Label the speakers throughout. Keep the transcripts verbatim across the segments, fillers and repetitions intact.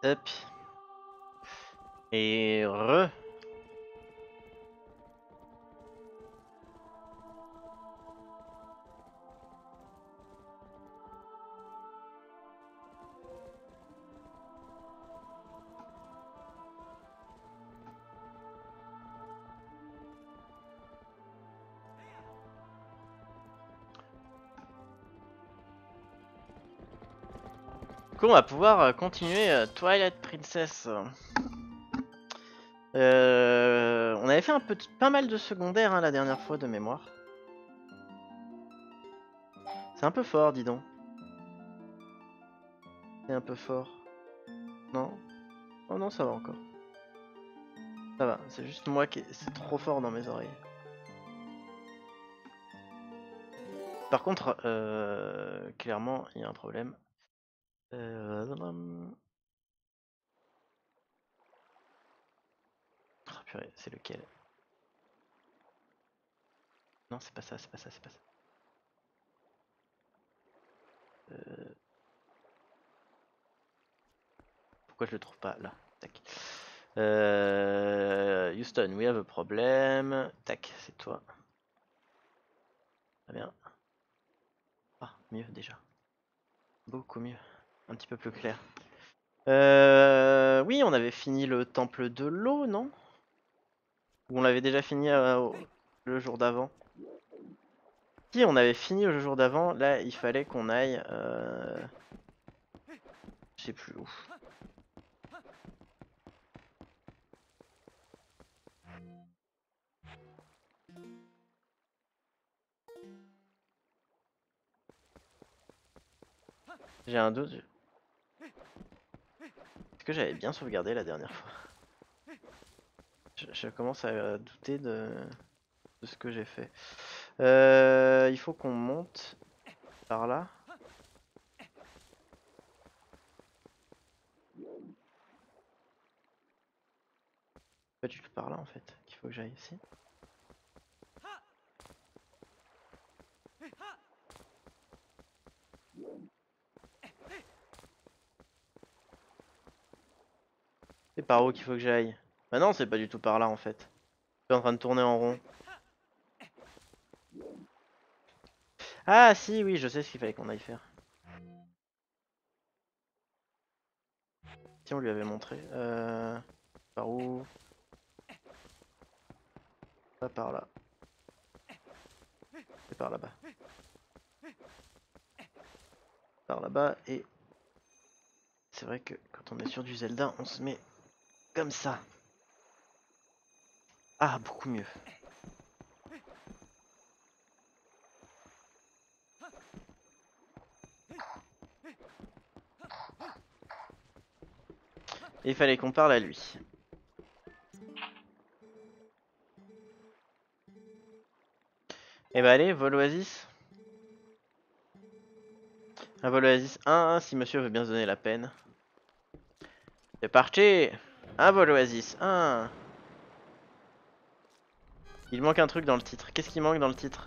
Speaker 1: Hop. Et re. Du coup, on va pouvoir euh, continuer euh, Twilight Princess. Euh, on avait fait un peu, pas mal de secondaires hein, la dernière fois de mémoire. C'est un peu fort, dis donc. C'est un peu fort. Non? Oh non, ça va encore. Ça va, c'est juste moi qui... C'est trop fort dans mes oreilles. Par contre, euh, clairement, il y a un problème. Euh... Oh, purée, c'est lequel? Non, c'est pas ça, c'est pas ça, c'est pas ça. Euh... Pourquoi je le trouve pas là? Tac. Euh... Houston, we have a problem. Tac, c'est toi. Très bien. Ah, mieux déjà. Beaucoup mieux. Un petit peu plus clair. Euh... Oui, on avait fini le temple de l'eau, non? Ou on l'avait déjà fini euh, au- le jour d'avant? Si, on avait fini le jour d'avant. Là, il fallait qu'on aille... Euh... Je sais plus où. J'ai un doute. Est-ce que j'avais bien sauvegardé la dernière fois? Je, je commence à douter de, de ce que j'ai fait. Euh, il faut qu'on monte par là. Pas du tout par là en fait. Qu'il faut que j'aille ici. C'est par où qu'il faut que j'aille? Bah non, c'est pas du tout par là en fait. Je suis en train de tourner en rond. Ah si, oui, je sais ce qu'il fallait qu'on aille faire. Si on lui avait montré. Euh... Par où? Pas par là. C'est par là-bas. Par là-bas et... C'est vrai que quand on est sur du Zelda, on se met comme ça. Ah, beaucoup mieux. Et il fallait qu'on parle à lui. Et bah allez, vol Oasis. Un vol Oasis un, si monsieur veut bien se donner la peine. C'est parti. Un vol Oasis un. Il manque un truc dans le titre. Qu'est-ce qui manque dans le titre?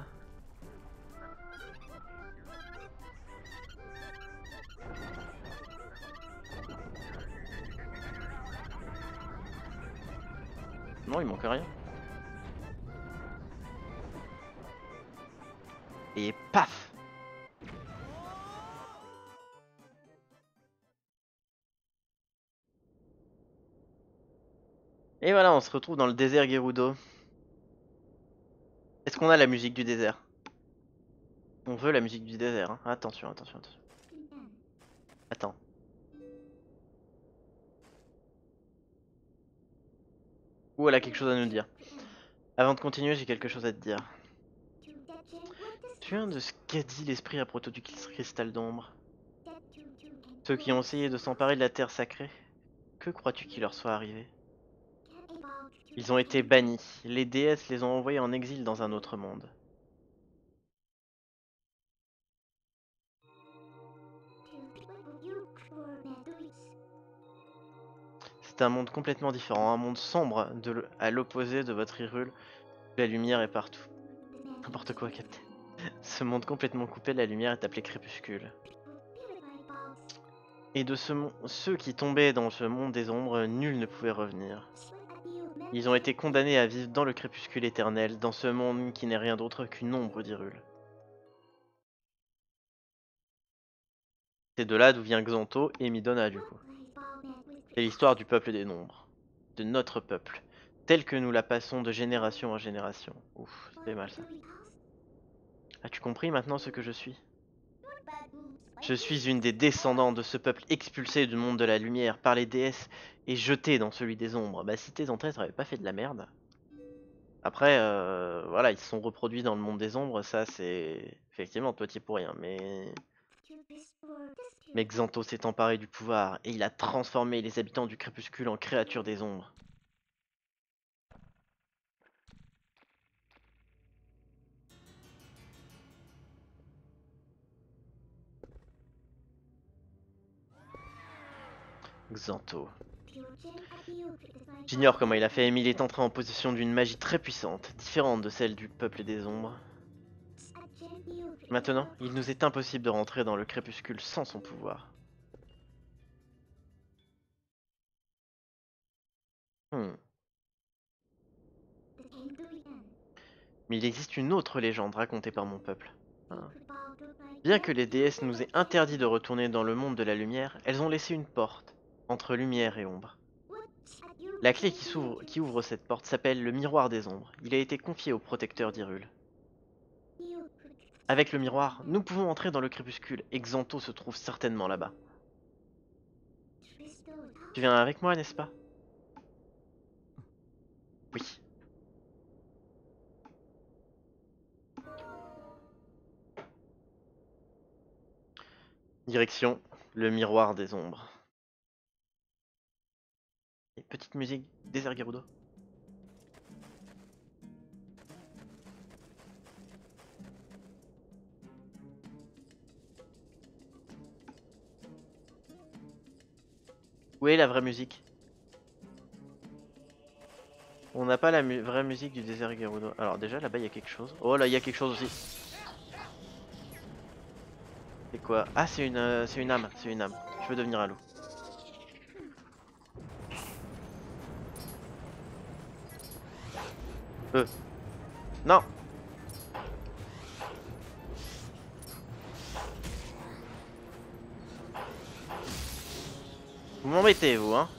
Speaker 1: Non, il manque rien. Et paf. Et voilà, on se retrouve dans le désert Gerudo. Est-ce qu'on a la musique du désert? On veut la musique du désert. Hein. Attention, attention, attention. Attends. Ou elle a quelque chose à nous dire. Avant de continuer, j'ai quelque chose à te dire. Tu viens de ce qu'a dit l'esprit à propos du cristal d'ombre. Ceux qui ont essayé de s'emparer de la terre sacrée, que crois-tu qu'il leur soit arrivé? Ils ont été bannis. Les déesses les ont envoyés en exil dans un autre monde. C'est un monde complètement différent, un monde sombre de à l'opposé de votre Hyrule. La lumière est partout. N'importe quoi, capitaine. Ce monde complètement coupé, la lumière est appelée crépuscule. Et de ce mon- ceux qui tombaient dans ce monde des ombres, nul ne pouvait revenir. Ils ont été condamnés à vivre dans le crépuscule éternel, dans ce monde qui n'est rien d'autre qu'une ombre d'Hyrule. C'est de là d'où vient Xanto et Midona du coup. C'est l'histoire du peuple des nombres, de notre peuple, tel que nous la passons de génération en génération. Ouf, c'est mal ça. As-tu compris maintenant ce que je suis? Je suis une des descendants de ce peuple expulsé du monde de la lumière par les déesses et jeté dans celui des ombres. Bah si tes ancêtres avaient pas fait de la merde. Après, euh, voilà, ils se sont reproduits dans le monde des ombres, ça c'est... Effectivement, toi t'y es pour rien, mais... Mais Xanto s'est emparé du pouvoir et il a transformé les habitants du crépuscule en créatures des ombres. Xanto. J'ignore comment il a fait, mais il est entré en possession d'une magie très puissante, différente de celle du peuple des ombres. Maintenant, il nous est impossible de rentrer dans le crépuscule sans son pouvoir. Hmm. Mais il existe une autre légende racontée par mon peuple. Hein. Bien que les déesses nous aient interdit de retourner dans le monde de la lumière, elles ont laissé une porte entre lumière et ombre. La clé qui, s'ouvre, qui ouvre cette porte s'appelle le miroir des ombres. Il a été confié au protecteur d'Hyrule. Avec le miroir, nous pouvons entrer dans le crépuscule et Xanto se trouve certainement là-bas. Tu viens avec moi, n'est-ce pas? Oui. Direction, le miroir des ombres. Et petite musique, désert Gerudo. Où est la vraie musique? On n'a pas la mu vraie musique du désert Gerudo. Alors déjà, là-bas, il y a quelque chose. Oh, là, il y a quelque chose aussi. C'est quoi? Ah, c'est une, euh, c'est une âme, c'est une âme. Je veux devenir un loup. Euh. Non! Vous m'embêtez, vous, hein?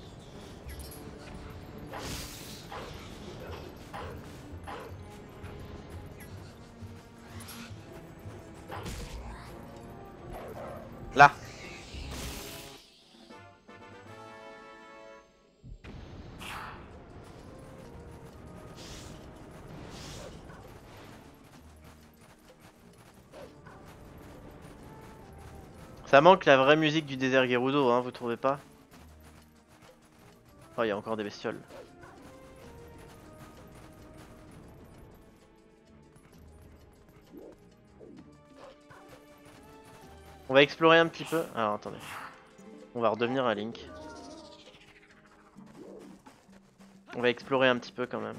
Speaker 1: Là! Ça manque la vraie musique du désert Gerudo, hein, vous trouvez pas? Oh, il y a encore des bestioles. On va explorer un petit peu. Alors, attendez. On va redevenir un Link. On va explorer un petit peu quand même.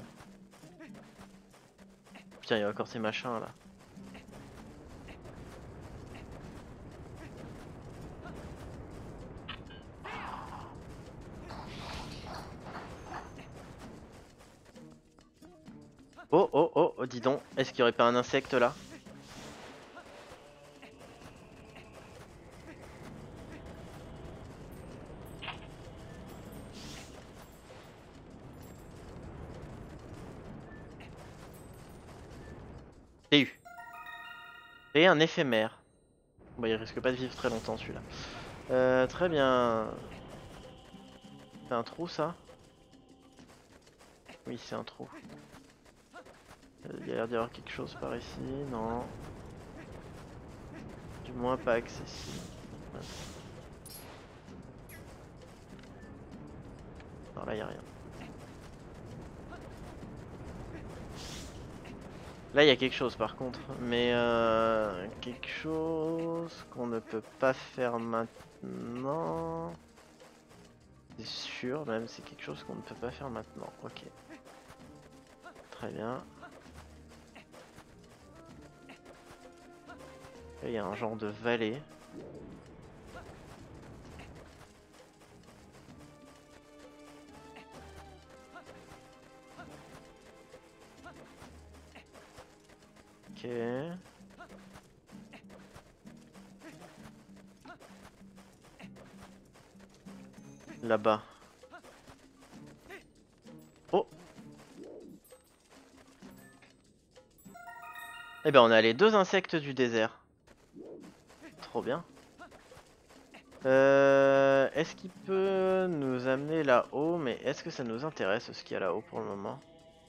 Speaker 1: Putain, il y a encore ces machins là. Oh oh oh, oh dis donc, est-ce qu'il y aurait pas un insecte là? J'ai eu. Et un éphémère. Bon, il risque pas de vivre très longtemps celui-là. Euh, très bien. C'est un trou ça? Oui, c'est un trou. Il y a l'air d'y avoir quelque chose par ici, non. Du moins pas accessible. Ouais. Non, là y a rien. Là il y a quelque chose par contre, mais euh, quelque chose qu'on ne peut pas faire maintenant. C'est sûr, même c'est quelque chose qu'on ne peut pas faire maintenant. Ok. Très bien. Là il y a un genre de vallée. Ok. Là-bas. Oh. Eh ben on a les deux insectes du désert. Trop bien. Euh, est-ce qu'il peut nous amener là-haut? Mais est-ce que ça nous intéresse ce qu'il y a là-haut pour le moment?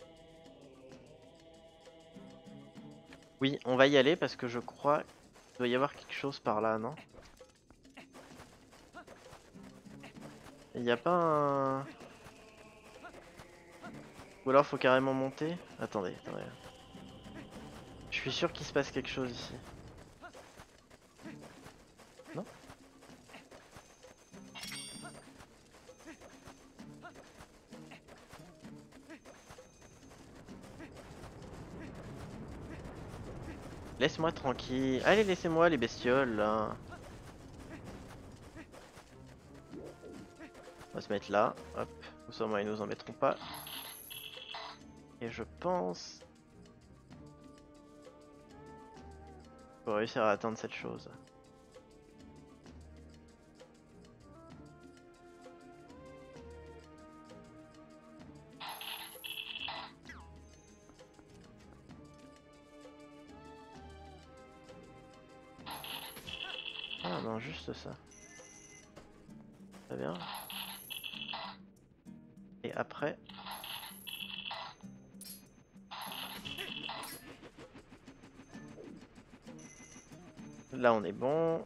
Speaker 1: Oui, on va y aller parce que je crois qu'il doit y avoir quelque chose par là, non? Il n'y a pas un... Ou alors faut carrément monter? Attendez, attendez. Je suis sûr qu'il se passe quelque chose ici. Non? Laisse-moi tranquille. Allez, laissez-moi les bestioles là. On va se mettre là. Hop. Comme ça, moi, ils nous embêteront pas. Et je pense... Faut réussir à atteindre cette chose. Ah non, juste ça. Très bien. Et après... Là on est bon.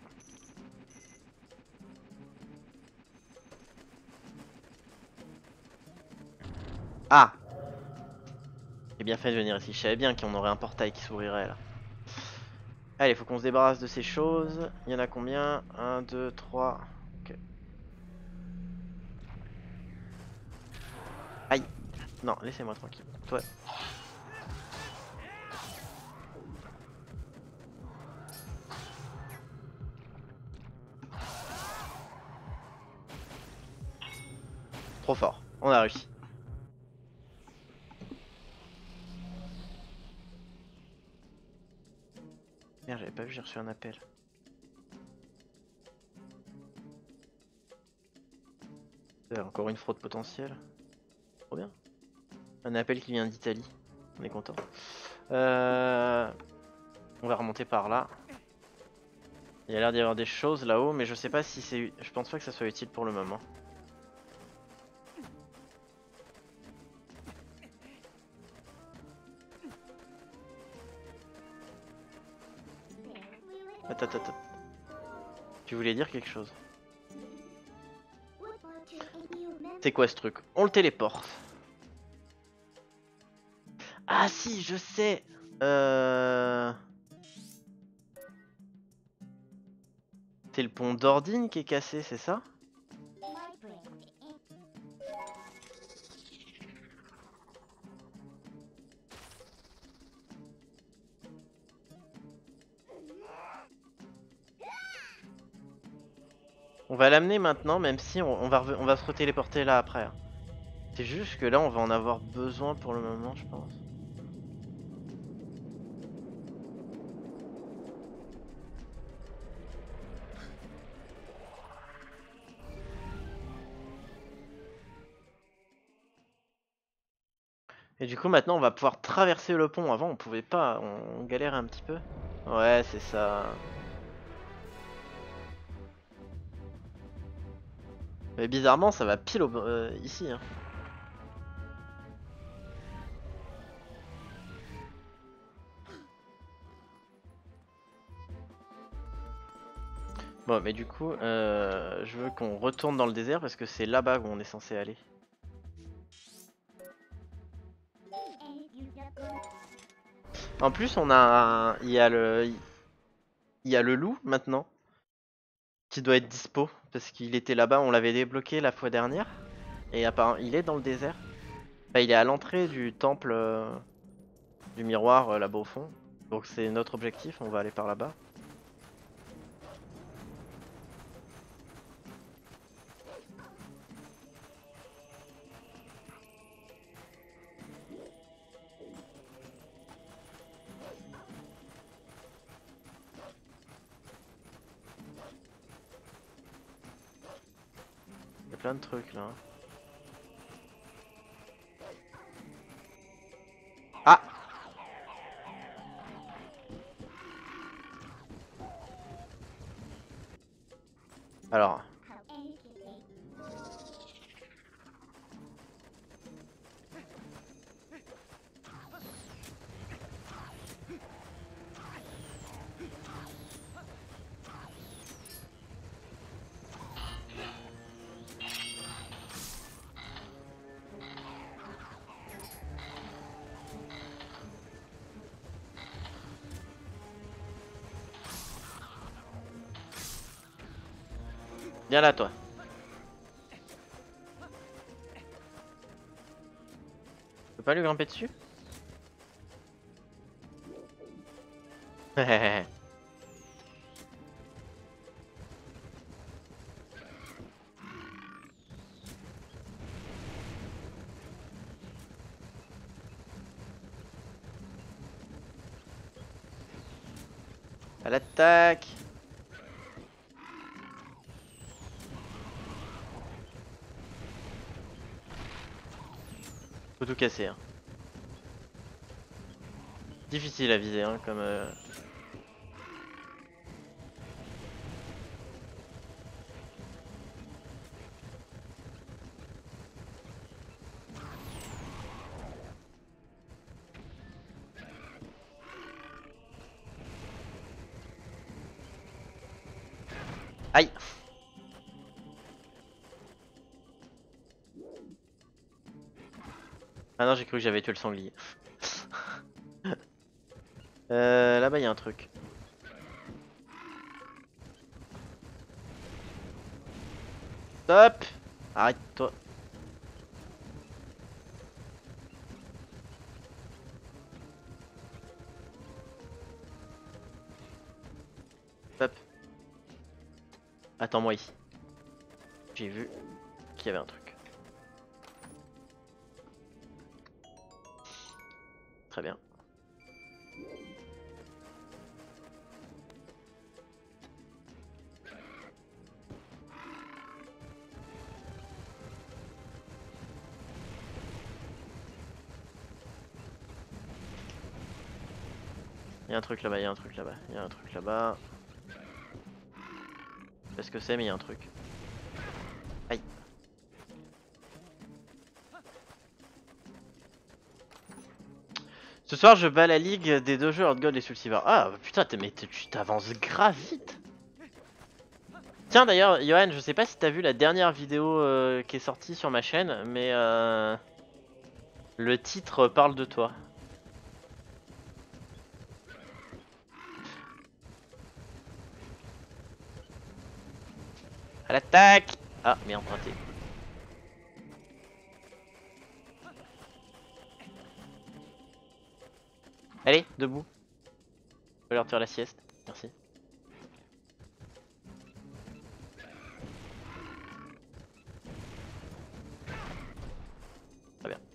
Speaker 1: Ah! J'ai bien fait de venir ici. Je savais bien qu'on aurait un portail qui s'ouvrirait là. Allez, faut qu'on se débarrasse de ces choses. Il y en a combien? un, deux, trois. Ok. Aïe! Non, laissez-moi tranquille. Toi. Trop fort. On a réussi. Merde, j'avais pas vu, j'ai reçu un appel. Euh, encore une fraude potentielle. Trop bien. Un appel qui vient d'Italie. On est content. Euh... On va remonter par là. Il y a l'air d'y avoir des choses là-haut, mais je sais pas si c'est... Je pense pas que ça soit utile pour le moment. Attends, attends, attends. Tu voulais dire quelque chose? C'est quoi ce truc? On le téléporte. Ah si, je sais. Euh... C'est le pont d'Ordine qui est cassé, c'est ça? On va l'amener maintenant, même si on, on va, on va se retéléporter là après. Hein. C'est juste que là, on va en avoir besoin pour le moment, je pense. Et du coup, maintenant, on va pouvoir traverser le pont. Avant, on pouvait pas, on, on galérait un petit peu. Ouais, c'est ça. Mais bizarrement, ça va pile au, euh, ici. Hein. Bon, mais du coup, euh, je veux qu'on retourne dans le désert parce que c'est là-bas où on est censé aller. En plus, on a, un... il y a le, il y a le loup maintenant qui doit être dispo parce qu'il était là-bas. On l'avait débloqué la fois dernière et apparemment, il est dans le désert. Enfin, il est à l'entrée du temple euh, du miroir euh, là-bas au fond. Donc c'est notre objectif. On va aller par là-bas. plein de trucs là. Ah! Alors. Viens là toi. Je peux pas lui grimper dessus? À l'attaque! Faut tout casser. Hein. Difficile à viser, hein, comme. Euh... Aïe! Ah non, j'ai cru que j'avais tué le sanglier. euh, Là-bas, il y a un truc. Stop! Arrête-toi. Stop. Attends-moi ici. J'ai vu qu'il y avait un truc. Très bien. Il y a un truc là-bas, il y a un truc là-bas, il y a un truc là-bas. Je sais pas ce que c'est, mais il y a un truc. Aïe. Ce soir, je bats la ligue des deux jeux Hard Gold et Soul Silver. Ah putain, mais tu t'avances grave vite. Tiens d'ailleurs, Johan, je sais pas si t'as vu la dernière vidéo euh, qui est sortie sur ma chaîne, mais euh, le titre parle de toi. À l'attaque! Ah, merde, raté. Allez, debout. Je vais leur faire la sieste. Merci. Très bien.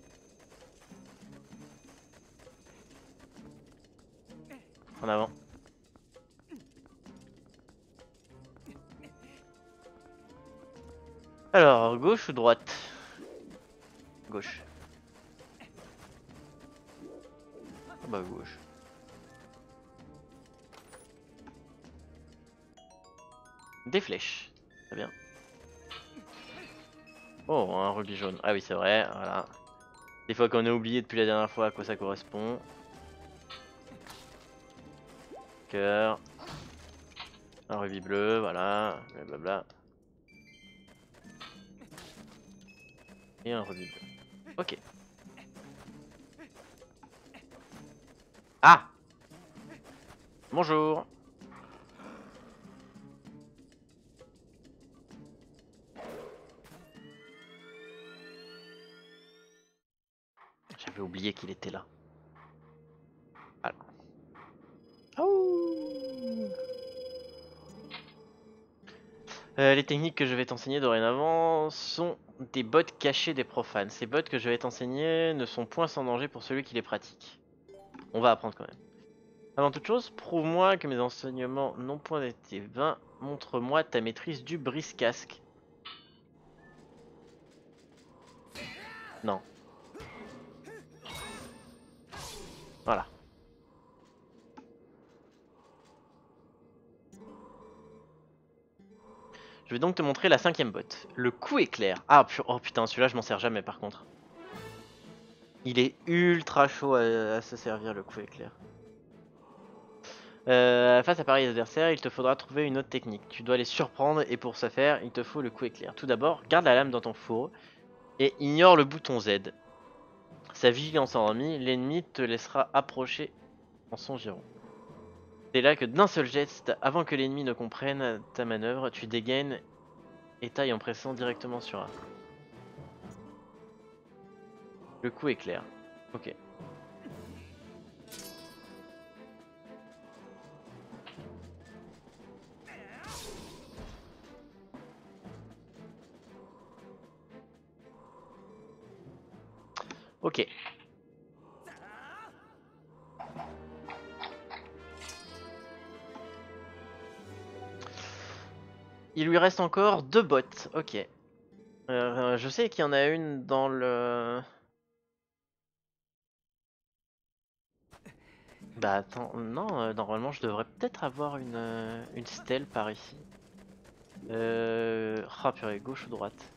Speaker 1: En avant. Alors, gauche ou droite? Gauche. Ah bah gauche. Des flèches. Très bien. Oh, un rubis jaune. Ah oui, c'est vrai, voilà. Des fois qu'on a oublié depuis la dernière fois à quoi ça correspond. Cœur. Un rubis bleu, voilà. Blablabla. Et un rubis bleu. Ok. Ah! Bonjour! J'avais oublié qu'il était là. Voilà. Oh. Euh, les techniques que je vais t'enseigner dorénavant sont des bots cachés des profanes. Ces bots que je vais t'enseigner ne sont point sans danger pour celui qui les pratique. On va apprendre quand même. Avant toute chose, prouve-moi que mes enseignements n'ont point été vains. Montre-moi ta maîtrise du brise-casque. Non. Voilà. Je vais donc te montrer la cinquième botte. Le coup éclair. Ah pu- oh putain, celui-là je m'en sers jamais par contre. Il est ultra chaud à, à se servir le coup éclair. Euh, face à pareil adversaire, il te faudra trouver une autre technique. Tu dois les surprendre et pour ce faire, il te faut le coup éclair. Tout d'abord, garde la lame dans ton fourreau et ignore le bouton Z. Sa vigilance endormie, l'ennemi te laissera approcher en son giron. C'est là que d'un seul geste, avant que l'ennemi ne comprenne ta manœuvre, tu dégaines et tailles en pressant directement sur A. Le coup éclair. Ok. Ok. Il lui reste encore deux bottes. Ok. Euh, je sais qu'il y en a une dans le... Bah attends, non, euh, normalement je devrais peut-être avoir une, euh, une stèle par ici. Euh... Ah purée, gauche ou droite?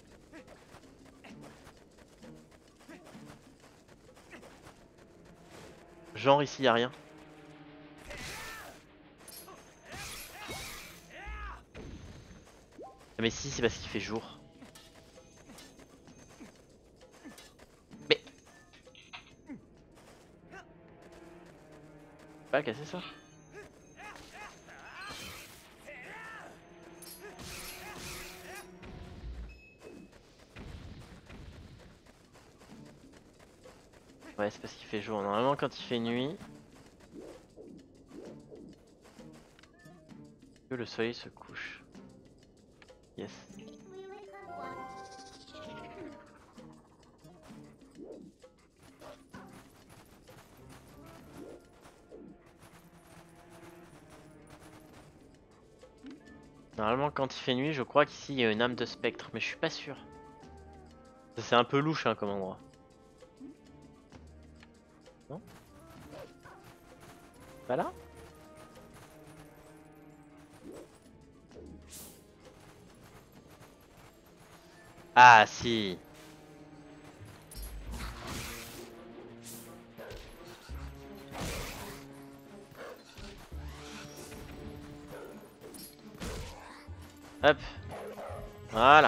Speaker 1: Genre ici y a rien. Mais si, c'est parce qu'il fait jour. Mais... Pas casser ça. Ouais, c'est parce qu'il fait jour. Normalement quand il fait nuit, que le soleil se couche. Yes. Normalement quand il fait nuit, je crois qu'ici il y a une âme de spectre, mais je suis pas sûr. C'est un peu louche hein, comme endroit. Non? Pas là? Ah si. Hop. Voilà.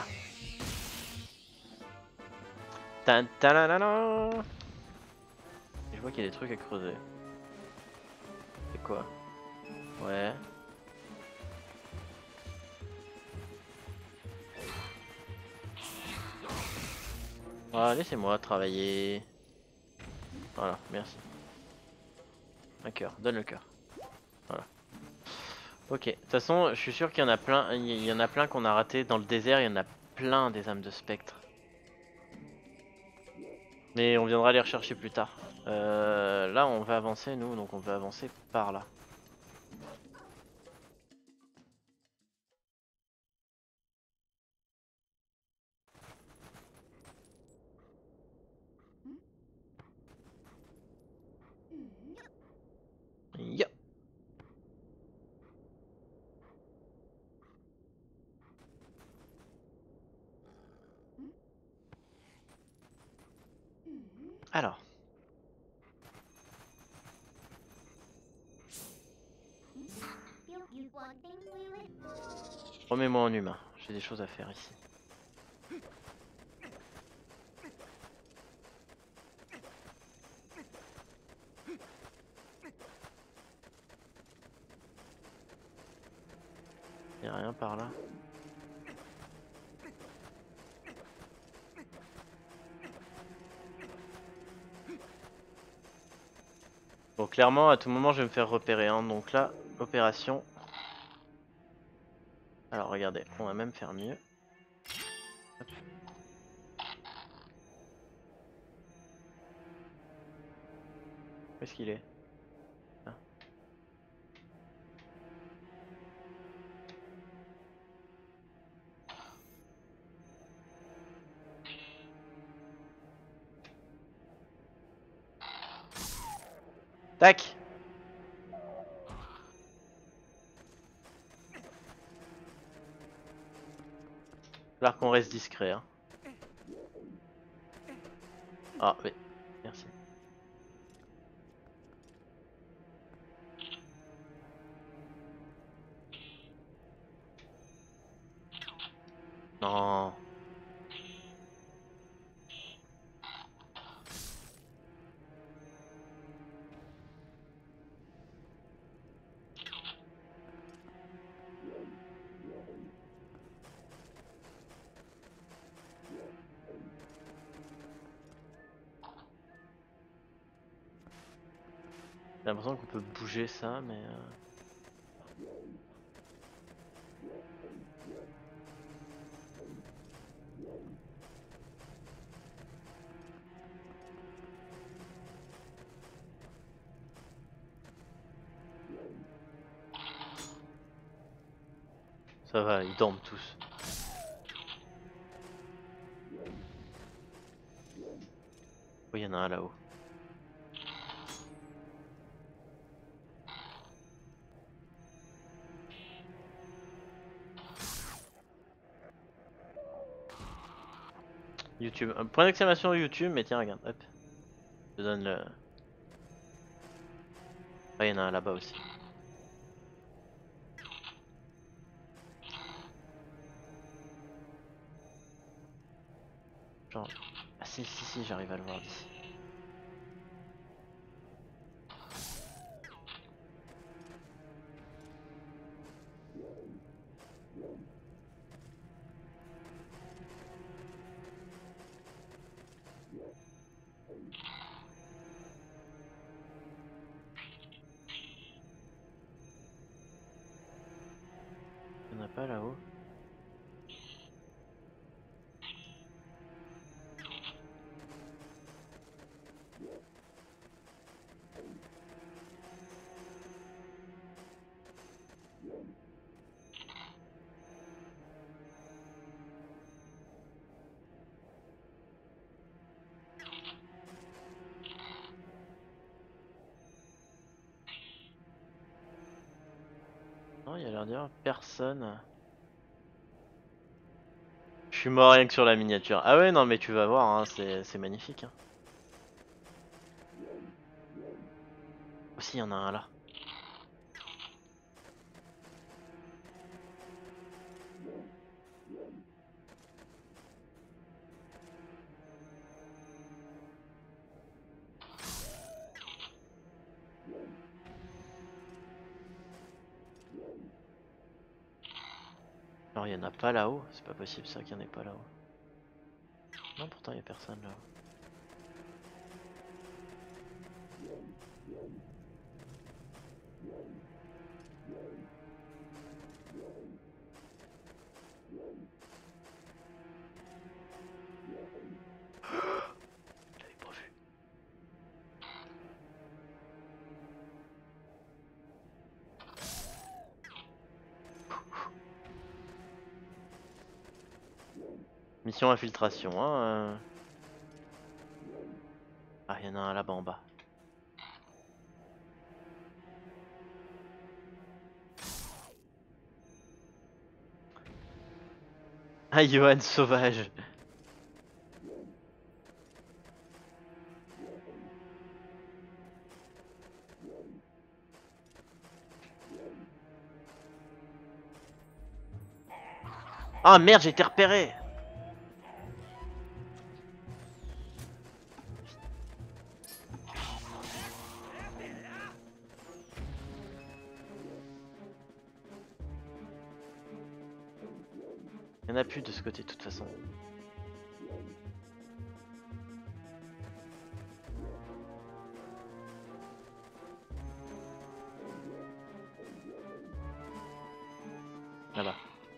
Speaker 1: Tan tananana. Je vois qu'il y a des trucs à creuser. C'est quoi? Ouais. Ah, laissez-moi travailler. Voilà, merci. Un cœur, donne le cœur. Voilà. Ok, de toute façon, je suis sûr qu'il y en a plein, il y en a plein qu'on a raté dans le désert, il y en a plein des âmes de spectre. Mais on viendra les rechercher plus tard. Euh, là, on va avancer, nous, donc on va avancer par là. Ya. Alors. Remets-moi en humain, j'ai des choses à faire ici. Y'a rien par là. Bon, clairement, à tout moment, je vais me faire repérer. Hein. Donc là, opération. Alors, regardez, on va même faire mieux. Hop. Où est-ce qu'il est, ah. Tac. Alors qu'on reste discret. Hein. Ah oui, merci. Non. J'ai l'impression qu'on peut bouger ça, mais... Euh... Ça va, ils dorment tous. Oui, il y en a un là-haut. YouTube. Un point d'exclamation YouTube, mais tiens, regarde, hop. Je te donne le... Ah, il y en a un là-bas aussi. Genre... Ah si, si, si, j'arrive à le voir d'ici. Il y en a pas là-haut. Non, il y a l'air d'y avoir personne. Je suis mort rien que sur la miniature. Ah ouais, non, mais tu vas voir, hein, c'est magnifique. Hein. Aussi, il y en a un là. Alors, il y en a pas là-haut. C'est pas possible ça qu'il n'y en ait pas là-haut. Non, pourtant, il y a personne là-haut. J'avais pas vu. Mission infiltration, hein. Euh... Ah, il y en a un là-bas en bas. Ah, Johan sauvage. Ah merde, j'ai été repéré. Il n'y en a plus de ce côté de toute façon. Là-bas.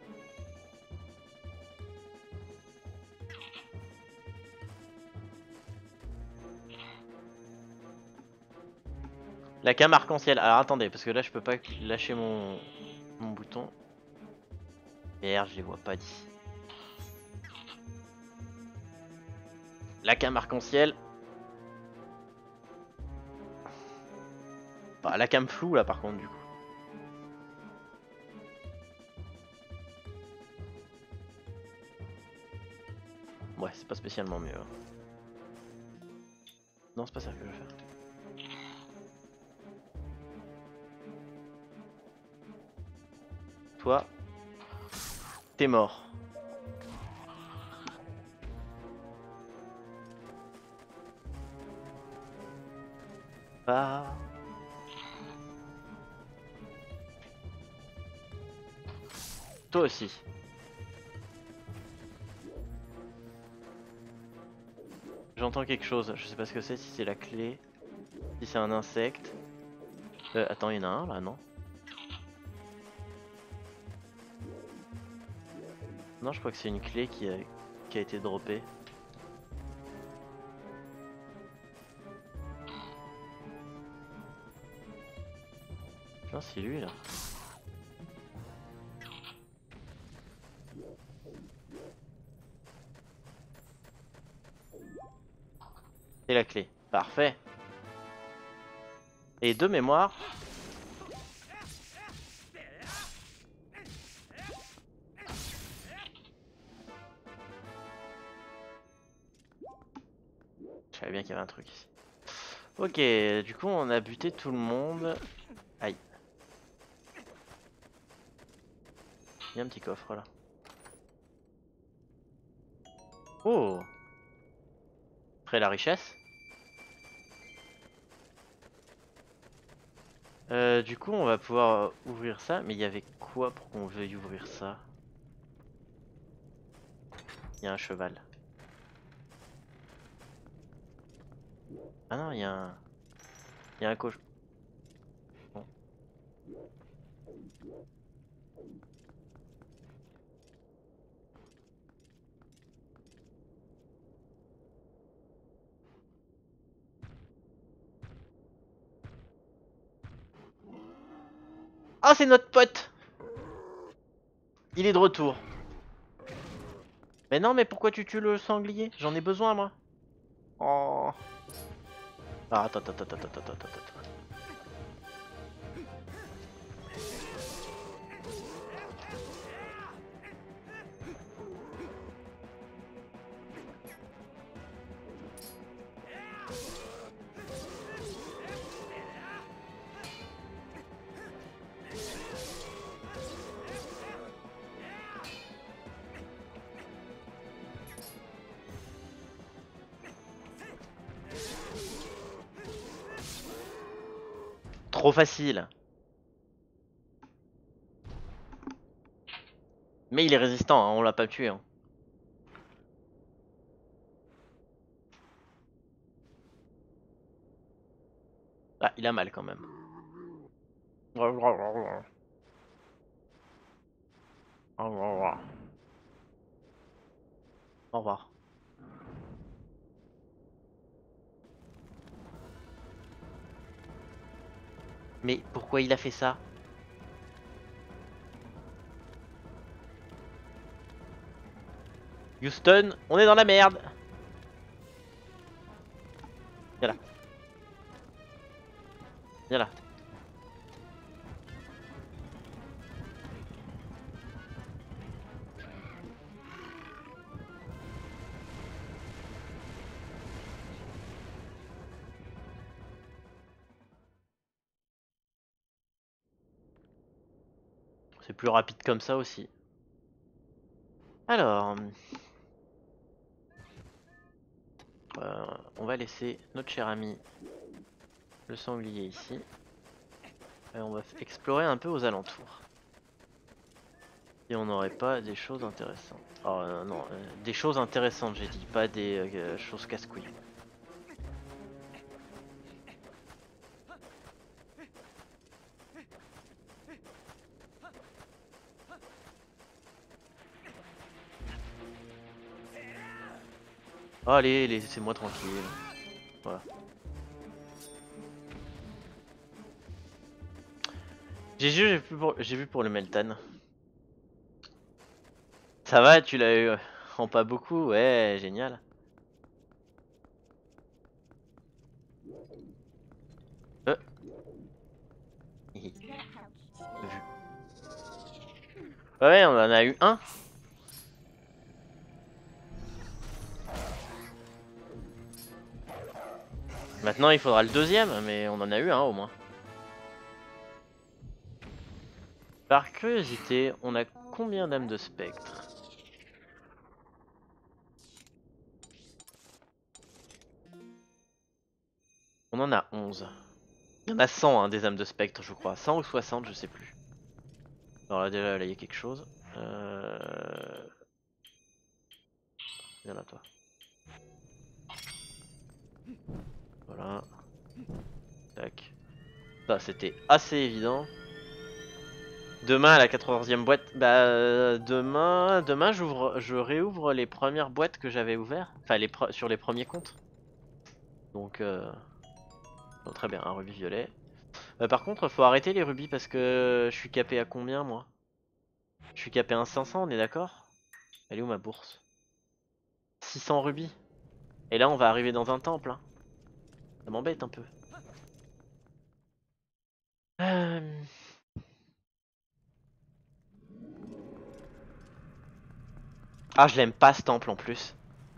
Speaker 1: La cam arc-en-ciel. Alors attendez, parce que là je peux pas lâcher mon, mon bouton. Merde, je les vois pas d'ici. La cam arc-en-ciel. Ah, la cam floue là par contre du coup. Ouais, c'est pas spécialement mieux. Hein. Non, c'est pas ça que je veux faire. Toi, t'es mort. Ah. Toi aussi. J'entends quelque chose, je sais pas ce que c'est, si c'est la clé, si c'est un insecte. Euh, attends, il y en a un là, non? Non, je crois que c'est une clé qui a, qui a été droppée. Non, c'est lui là. C'est la clé. Parfait. Et deux mémoires. Je savais bien qu'il y avait un truc ici. Ok, du coup on a buté tout le monde. Aïe. Il y a un petit coffre là. Oh. Après la richesse. Euh, du coup on va pouvoir ouvrir ça. Mais il y avait quoi pour qu'on veuille ouvrir ça? Il y a un cheval. Ah non, il y a un... Il y a un cochon. Bon. Ah, c'est notre pote! Il est de retour. Mais non, mais pourquoi tu tues le sanglier? J'en ai besoin moi. Oh. Ah, attends, attends, attends, attends, attends, attends, attends. Trop facile. Mais il est résistant, hein, on l'a pas tué. Hein. Ah, il a mal quand même. Au revoir. Mais pourquoi il a fait ça? Houston, on est dans la merde. Viens là. Viens là. C'est plus rapide comme ça aussi. Alors, euh, on va laisser notre cher ami le sanglier ici. Et on va explorer un peu aux alentours. Et on n'aurait pas des choses intéressantes. Oh euh, non, euh, des choses intéressantes j'ai dit, pas des euh, choses casse-couilles. Oh, allez, laissez-moi tranquille. Voilà. J'ai vu, pour, vu pour le Meltan. Ça va, tu l'as eu en pas beaucoup, ouais, génial. Euh. Ouais, ouais, on en a eu un. Maintenant il faudra le deuxième, mais on en a eu un au moins. Par curiosité, on a combien d'âmes de spectre? On en a onze. Il y en a cent hein, des âmes de spectre je crois. cent ou soixante je sais plus. Alors là déjà là il y a quelque chose. Euh... Viens là toi. Voilà. Tac. Ça c'était assez évident. Demain à la quatorzième boîte, bah euh, demain, demain j'ouvre, je réouvre les premières boîtes que j'avais ouvertes, enfin les sur les premiers comptes. Donc, euh... bon, très bien, un rubis violet. Euh, par contre, faut arrêter les rubis parce que je suis capé à combien moi? Je suis capé à un cinq cents, on est d'accord? Elle est où ma bourse? six cents rubis. Et là on va arriver dans un temple. Hein. Ça m'embête un peu. Euh... Ah je l'aime pas ce temple en plus.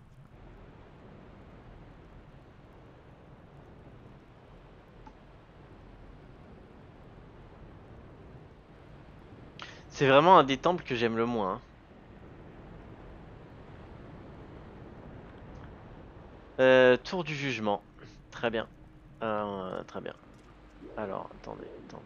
Speaker 1: C'est vraiment un des temples que j'aime le moins. Hein. Euh, tour du jugement. Très bien. Euh, très bien. Alors, attendez, attendez.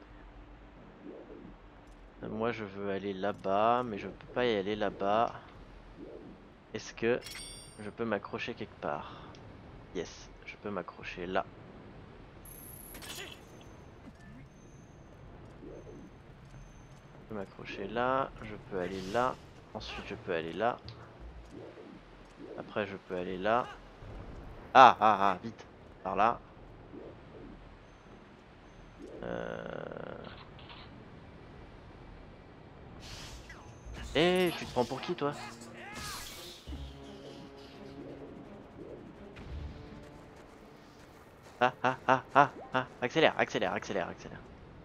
Speaker 1: Euh, Moi, je veux aller là-bas, mais je peux pas y aller là-bas. Est-ce que je peux m'accrocher quelque part? Yes, je peux m'accrocher là. Je peux m'accrocher là, je peux aller là. Ensuite, je peux aller là. Après, je peux aller là. Ah, ah, ah, vite. Par là. Euh... Eh, tu te prends pour qui, toi? Ah, ah, ah, ah, ah. Accélère, accélère, accélère, accélère.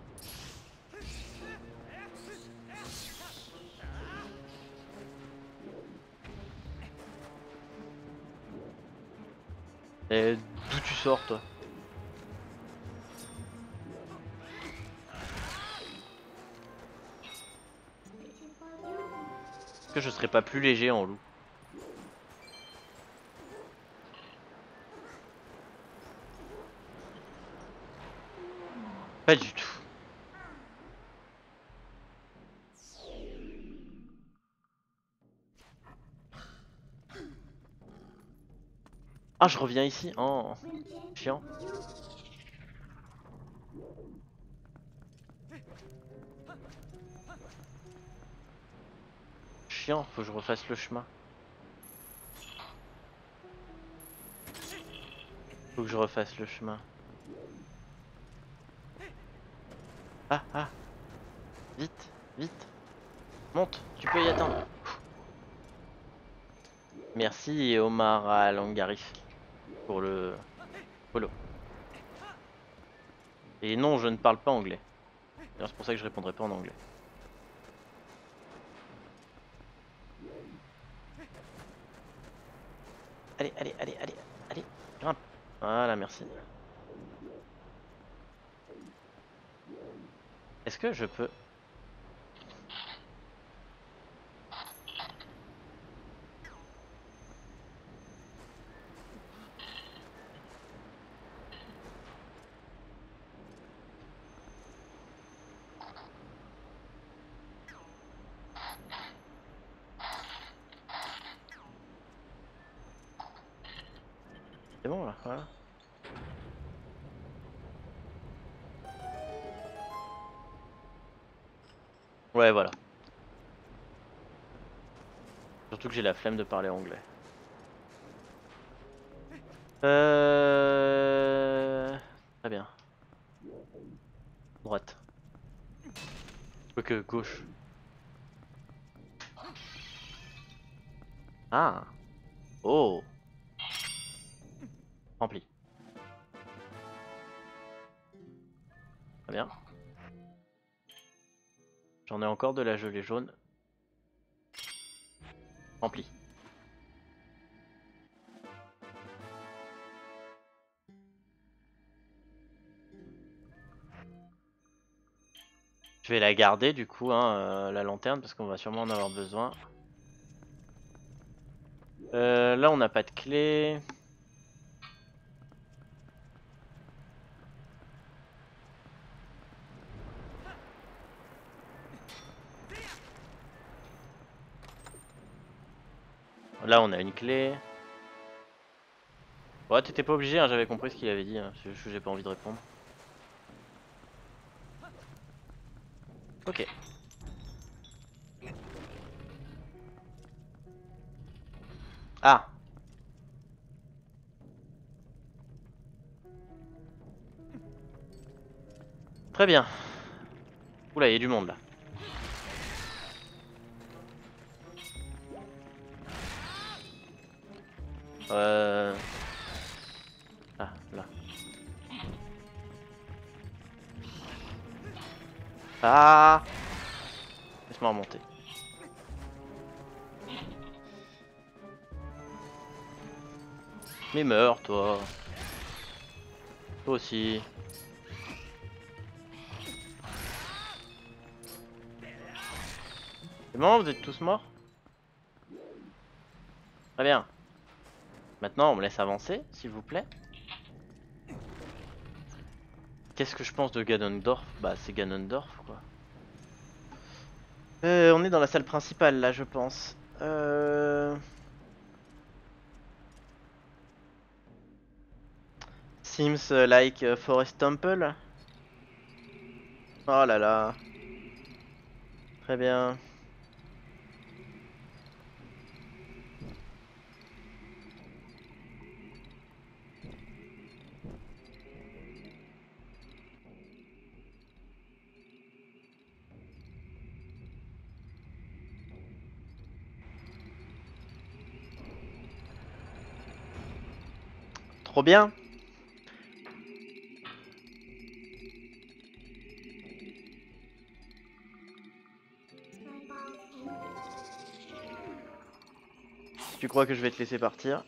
Speaker 1: Et d'où tu sors, toi? Est-ce que je serais pas plus léger en loup? Pas du tout. Ah, je reviens ici. Oh, chiant. Chiant, faut que je refasse le chemin. Faut que je refasse le chemin. Ah, ah, vite, vite. Monte, tu peux y atteindre. Merci Omar Alangarif pour le follow. Et non, je ne parle pas anglais. C'est pour ça que je répondrai pas en anglais. Allez, allez, allez, allez, allez, grimpe. Voilà, merci. Est-ce que je peux... C'est bon là, voilà. Ouais, voilà. Surtout que j'ai la flemme de parler anglais. Euh... Très bien. Droite. Quoique, gauche. Ah. Oh. Rempli. Très bien. J'en ai encore de la gelée jaune. Rempli. Je vais la garder du coup, hein, euh, la lanterne, parce qu'on va sûrement en avoir besoin. Euh, là on n'a pas de clé. Là on a une clé. Ouais, t'étais pas obligé, hein, j'avais compris ce qu'il avait dit, hein, j'ai pas envie de répondre. Ok. Ah. Très bien. Oula, il y a du monde là. Euh... Ah, là. Ah. Laisse-moi remonter. Mais meurs, toi. Toi aussi. C'est bon, vous êtes tous morts? Très bien. Maintenant, on me laisse avancer, s'il vous plaît. Qu'est-ce que je pense de Ganondorf? Bah, c'est Ganondorf, quoi. Euh, on est dans la salle principale, là, je pense. Euh... Seems like a Forest Temple. Oh là là. Très bien. Trop bien. Tu crois que je vais te laisser partir?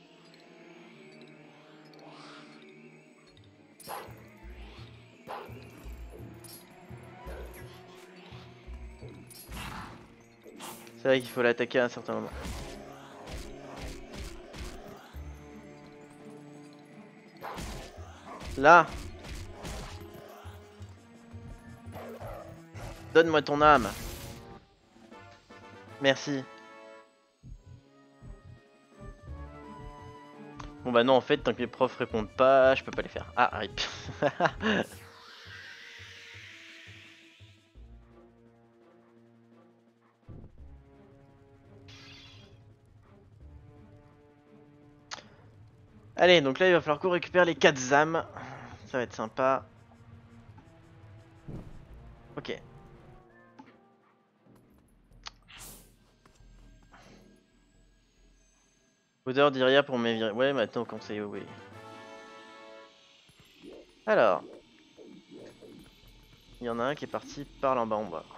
Speaker 1: C'est vrai qu'il faut l'attaquer à un certain moment. Là. Donne-moi ton âme. Merci. Bon bah non, en fait, tant que les profs répondent pas, je peux pas les faire. Ah, rip. Allez, donc là, il va falloir qu'on récupère les quatre âmes. Ça va être sympa. Ok. Odeur d'Iria pour mes virer. Ouais, maintenant qu'on sait où est. Alors. Il y en a un qui est parti par là en bas en bas.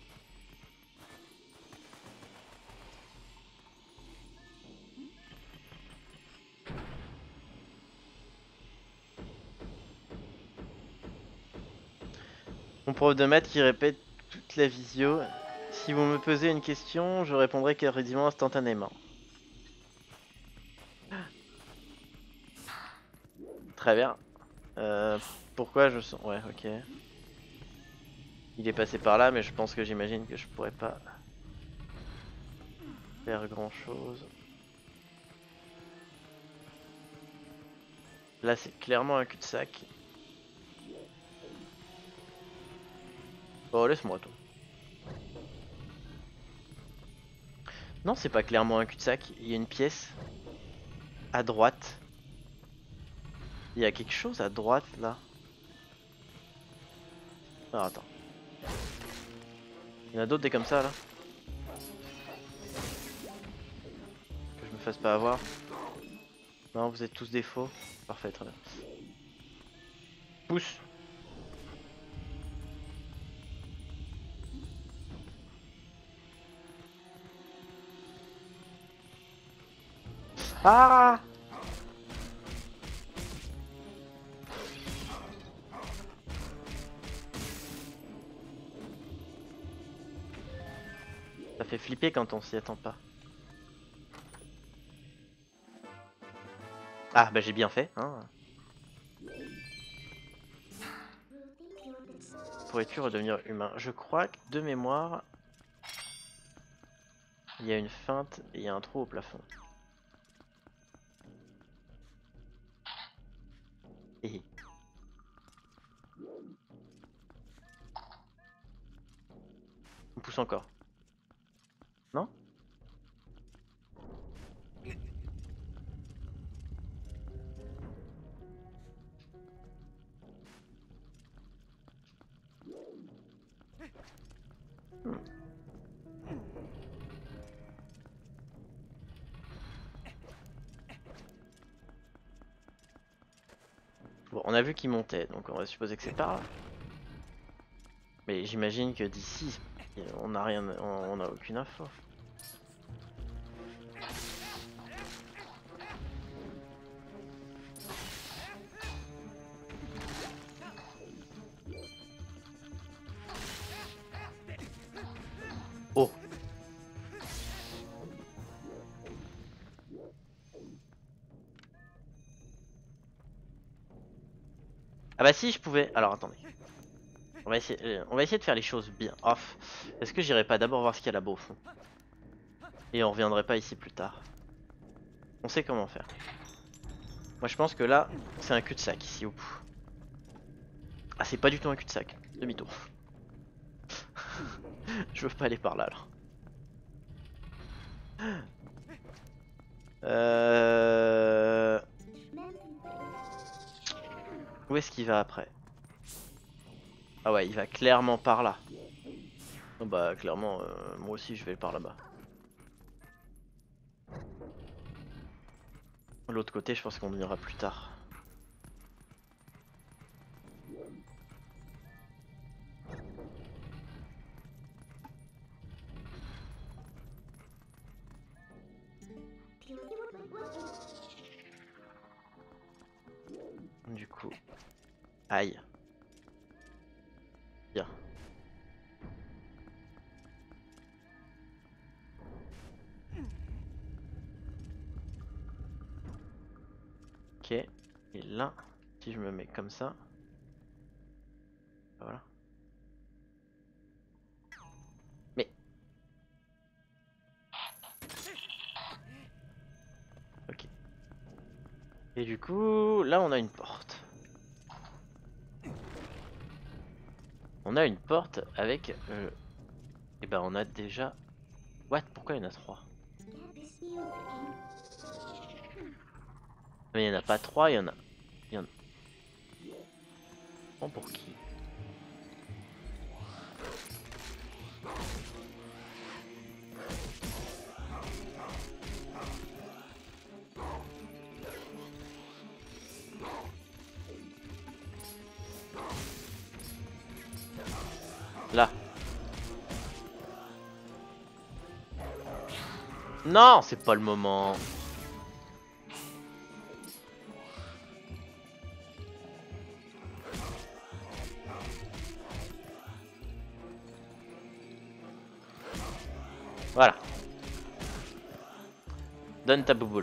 Speaker 1: Mon prof de maths qui répète toute la visio. Si vous me posez une question, je répondrai quasiment instantanément. Très bien. Euh, pourquoi je sens... Ouais, ok. Il est passé par là, mais je pense que j'imagine que je pourrais pas faire grand chose. Là, c'est clairement un cul-de-sac. Oh, laisse-moi toi. Non, c'est pas clairement un cul-de-sac. Il y a une pièce à droite. Il y a quelque chose à droite là. Alors attends. Il y en a d'autres des comme ça là. Que je me fasse pas avoir. Non, vous êtes tous des faux. Parfait, très bien. Pousse. Ah! Ça fait flipper quand on s'y attend pas. Ah bah j'ai bien fait, hein. Pourrais-tu redevenir humain? Je crois que de mémoire, il y a une feinte et il y a un trou au plafond. Hihi. On pousse encore. Non? Hmm. Bon, on a vu qu'il montait, donc on va supposer que c'est par là. Mais j'imagine que d'ici, on n'a rien, on n'a aucune info. Oh. Ah bah si, je pouvais. Alors attendez. On va essayer, euh, on va essayer de faire les choses bien. Off. Est-ce que j'irai pas d'abord voir ce qu'il y a là-bas au fond? Et on reviendrait pas ici plus tard. On sait comment faire. Moi je pense que là, c'est un cul-de-sac ici au bout. Ah c'est pas du tout un cul-de-sac. Demi-tour. Je veux pas aller par là alors. Euh... Où est-ce qu'il va après? Ah ouais, il va clairement par là. Oh bah clairement, euh, moi aussi je vais par là-bas. L'autre côté, je pense qu'on ira plus tard. Du coup, aïe. Bien. Ok. Et là, si je me mets comme ça, voilà. Mais ok. Et du coup, là on a une porte. On a une porte avec... Euh... Et ben on a déjà... What? Pourquoi il y en a trois? Mais il y en a pas trois, il y en a... Il y en a... Prends pour qui? Là. Non, c'est pas le moment. Voilà. Donne ta bouboule.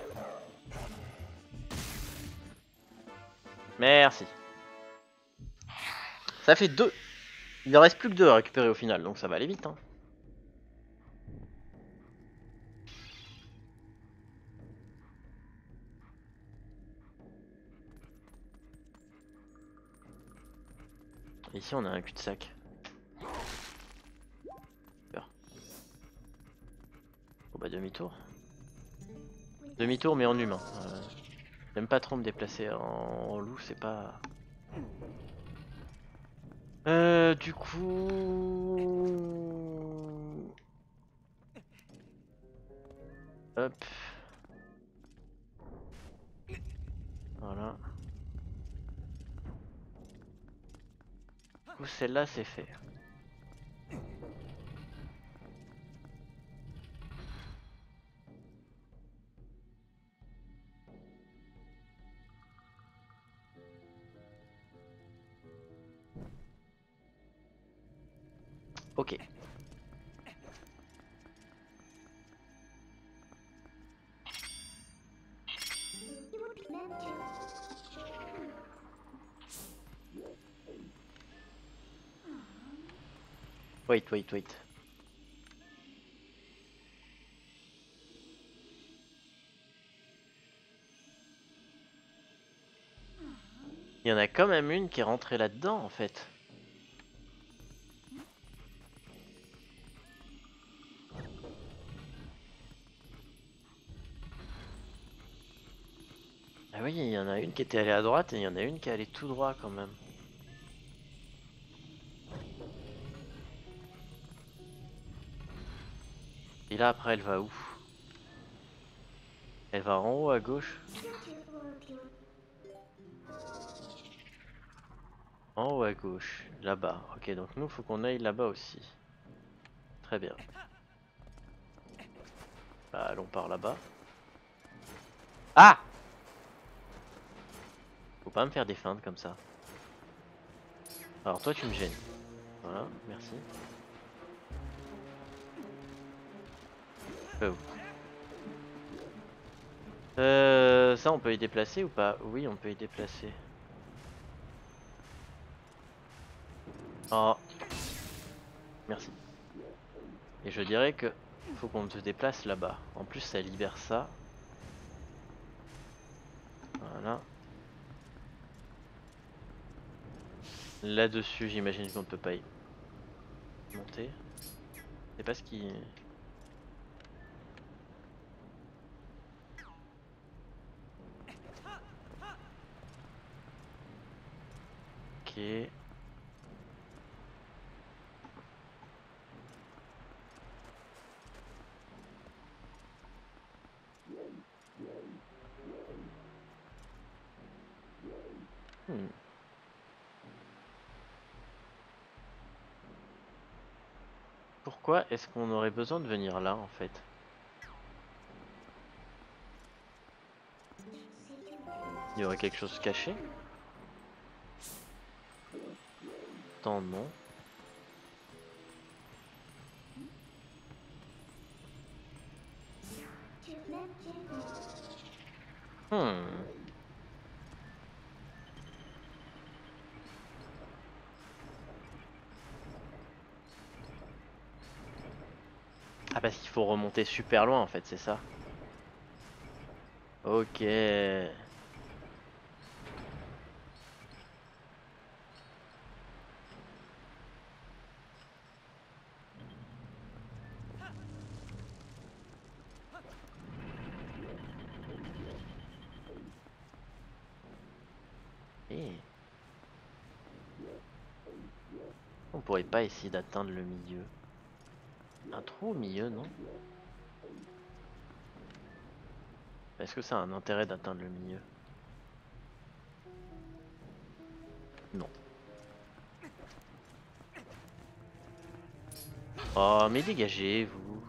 Speaker 1: Merci. Ça fait deux. Il ne reste plus que deux à récupérer au final, donc ça va aller vite. Hein. Ici on a un cul-de-sac. Bon bah demi-tour. Demi-tour mais en humain. Euh, J'aime pas trop me déplacer en, en loup, c'est pas... Euh, du coup... Hop. Voilà. Du coup celle-là c'est fait. Ok. Wait, wait, wait. Il y en a quand même une qui est rentrée là-dedans en fait. Ah oui, il y en a une qui était allée à droite et il y en a une qui est allée tout droit quand même. Et là après elle va où? Elle va en haut à gauche. En haut à gauche, là-bas. Ok, donc nous faut qu'on aille là-bas aussi. Très bien. Bah allons par là-bas. Ah! Faut pas me faire des feintes comme ça. Alors toi tu me gênes. Voilà, merci. Euh, euh, ça on peut y déplacer ou pas? Oui, on peut y déplacer. Oh. Merci. Et je dirais que faut qu'on se déplace là-bas. En plus ça libère ça. Voilà. Là-dessus j'imagine qu'on ne peut pas y monter. C'est pas ce qui... Ok. Hmm. Pourquoi est-ce qu'on aurait besoin de venir là en fait? Il y aurait quelque chose caché? Tant non. Hmm. Ah parce qu'il faut remonter super loin en fait, c'est ça? Ok. Et on pourrait pas essayer d'atteindre le milieu. Un trou au milieu, non? Est-ce que ça a un intérêt d'atteindre le milieu? Non. Oh mais dégagez vous.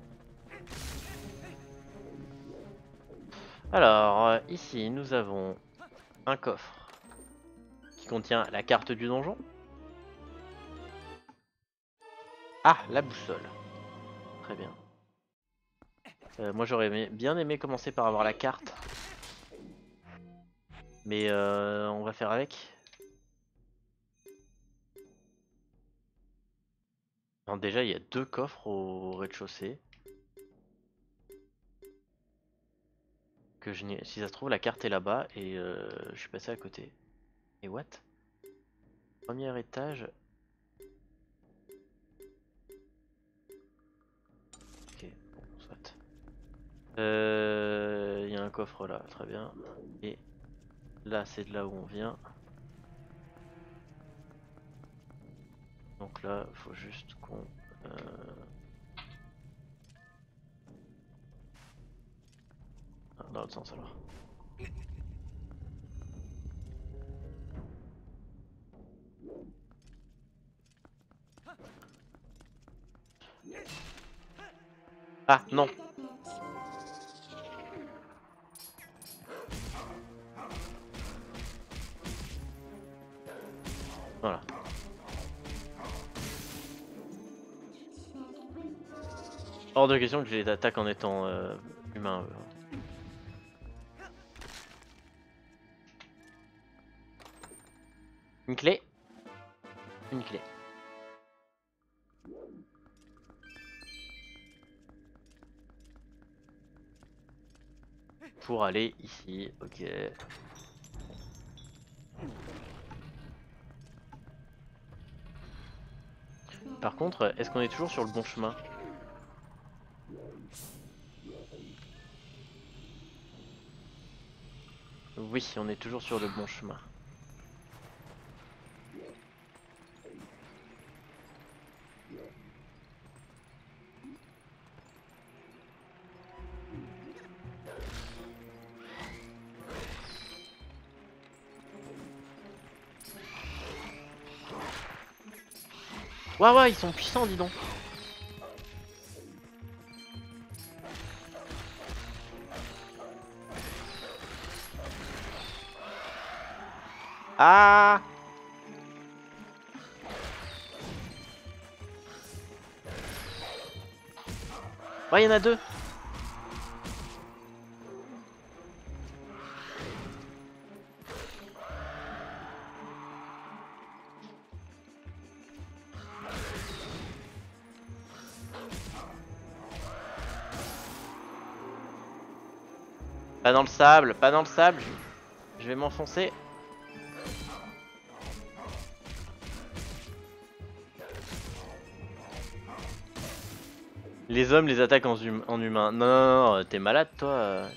Speaker 1: Alors euh, ici nous avons un coffre qui contient la carte du donjon. Ah, la boussole. Très bien. Euh, moi j'aurais aimé- bien aimé commencer par avoir la carte. Mais euh, on va faire avec. Alors déjà il y a deux coffres au rez-de-chaussée. Que je n'ai... Si ça se trouve la carte est là-bas et euh, je suis passé à côté. Et what? Premier étage. Ok, bon, soit. Euh, Il y a un coffre là, très bien. Et là c'est de là où on vient. Donc là, faut juste qu'on... Euh... Ah, dans l'autre sens alors. Ah non. Voilà. Hors de question que je les attaque en étant euh, humain. euh. Une clé. Une clé. Pour aller ici, ok. Par contre, est-ce qu'on est toujours sur le bon chemin? Oui, on est toujours sur le bon chemin. Waouh, ouais, ils sont puissants, dis donc. Ah! Ouais, il y en a deux. Pas dans le sable, pas dans le sable. Je vais m'enfoncer. Les hommes les attaquent en, hum en humain. Non, non, non, t'es malade toi. euh.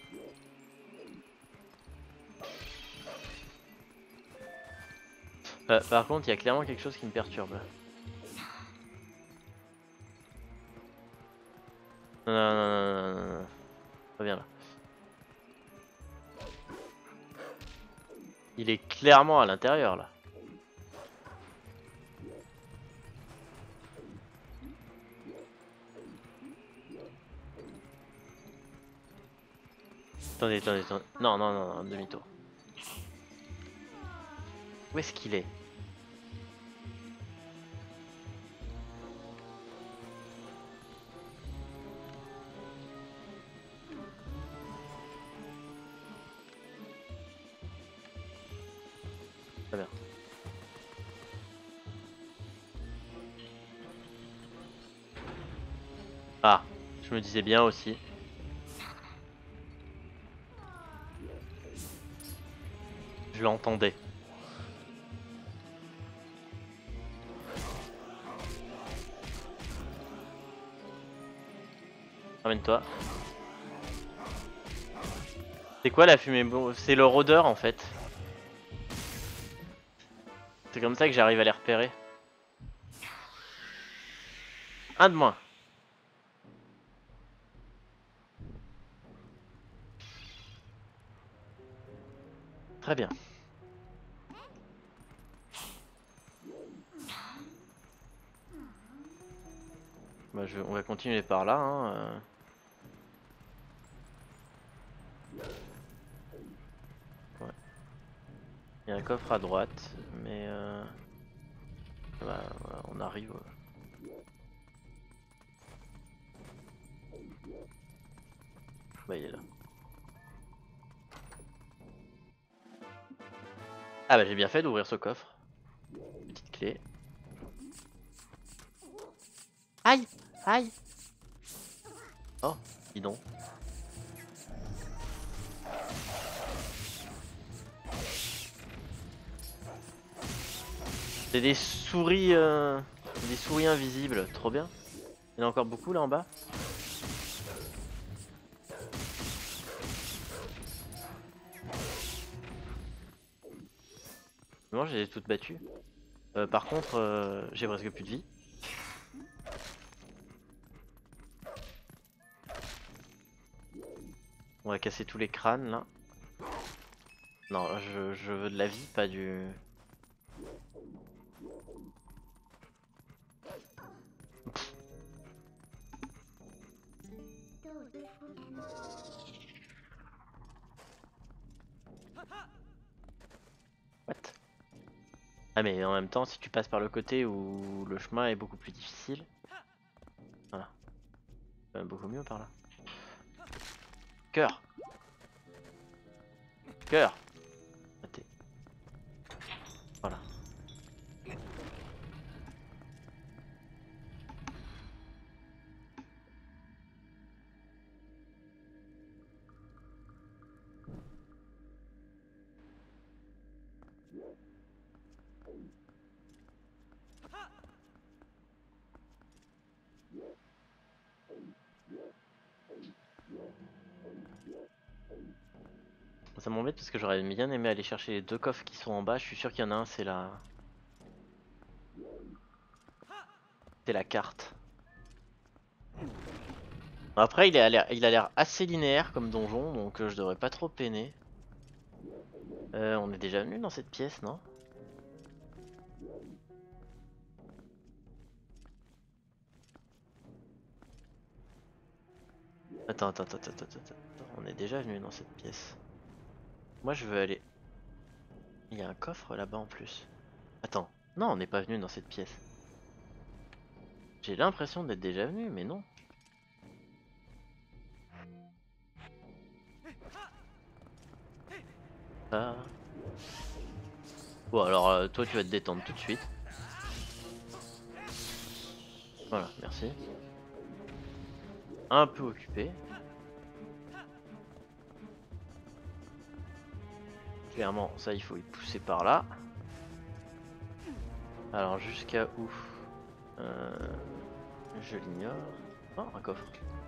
Speaker 1: Euh, par contre, il y a clairement quelque chose qui me perturbe. Non, non, non, non, non, non, non. Reviens là. Il est clairement à l'intérieur là. Attendez, attendez, attendez. Non, non, non, non, demi-tour. Où est-ce qu'il est? Très bien. Ah, je me disais bien aussi. Je l'entendais. Ramène-toi. C'est quoi la fumée? Bon, c'est le rôdeur en fait. C'est comme ça que j'arrive à les repérer. Un de moins. Très bien. Bah, je, on va continuer par là. Hein, euh. Ouais. Il y a un coffre à droite, mais euh... bah, voilà, on arrive. Bah, il est là. Ah bah j'ai bien fait d'ouvrir ce coffre. Petite clé. Aïe! Aïe! Oh, dis donc. C'est des souris, euh, des souris invisibles, trop bien. Il y en a encore beaucoup là en bas. Non, j'ai toutes battues. Euh, par contre, euh, j'ai presque plus de vie. On va casser tous les crânes là. Non, je, je veux de la vie, pas du... What? Ah mais en même temps, si tu passes par le côté où le chemin est beaucoup plus difficile... Voilà. Euh, beaucoup mieux par là. Cœur. Cœur. Raté. Voilà. Ça m'embête parce que j'aurais bien aimé aller chercher les deux coffres qui sont en bas. Je suis sûr qu'il y en a un, c'est la... C'est la carte. Après, il a l'air, il a l'air assez linéaire comme donjon, donc euh, je devrais pas trop peiner. Euh, on est déjà venu dans cette pièce, non? Attends, attends, attends, attends, attends, attends. On est déjà venu dans cette pièce. Moi, je veux aller... Il y a un coffre là-bas en plus. Attends, non, on n'est pas venu dans cette pièce. J'ai l'impression d'être déjà venu, mais non. Ah. Bon, alors euh, toi, tu vas te détendre tout de suite. Voilà, merci. Un peu occupé. Clairement, ça, il faut y pousser par là. Alors, jusqu'à où? euh, Je l'ignore. Oh, un coffre.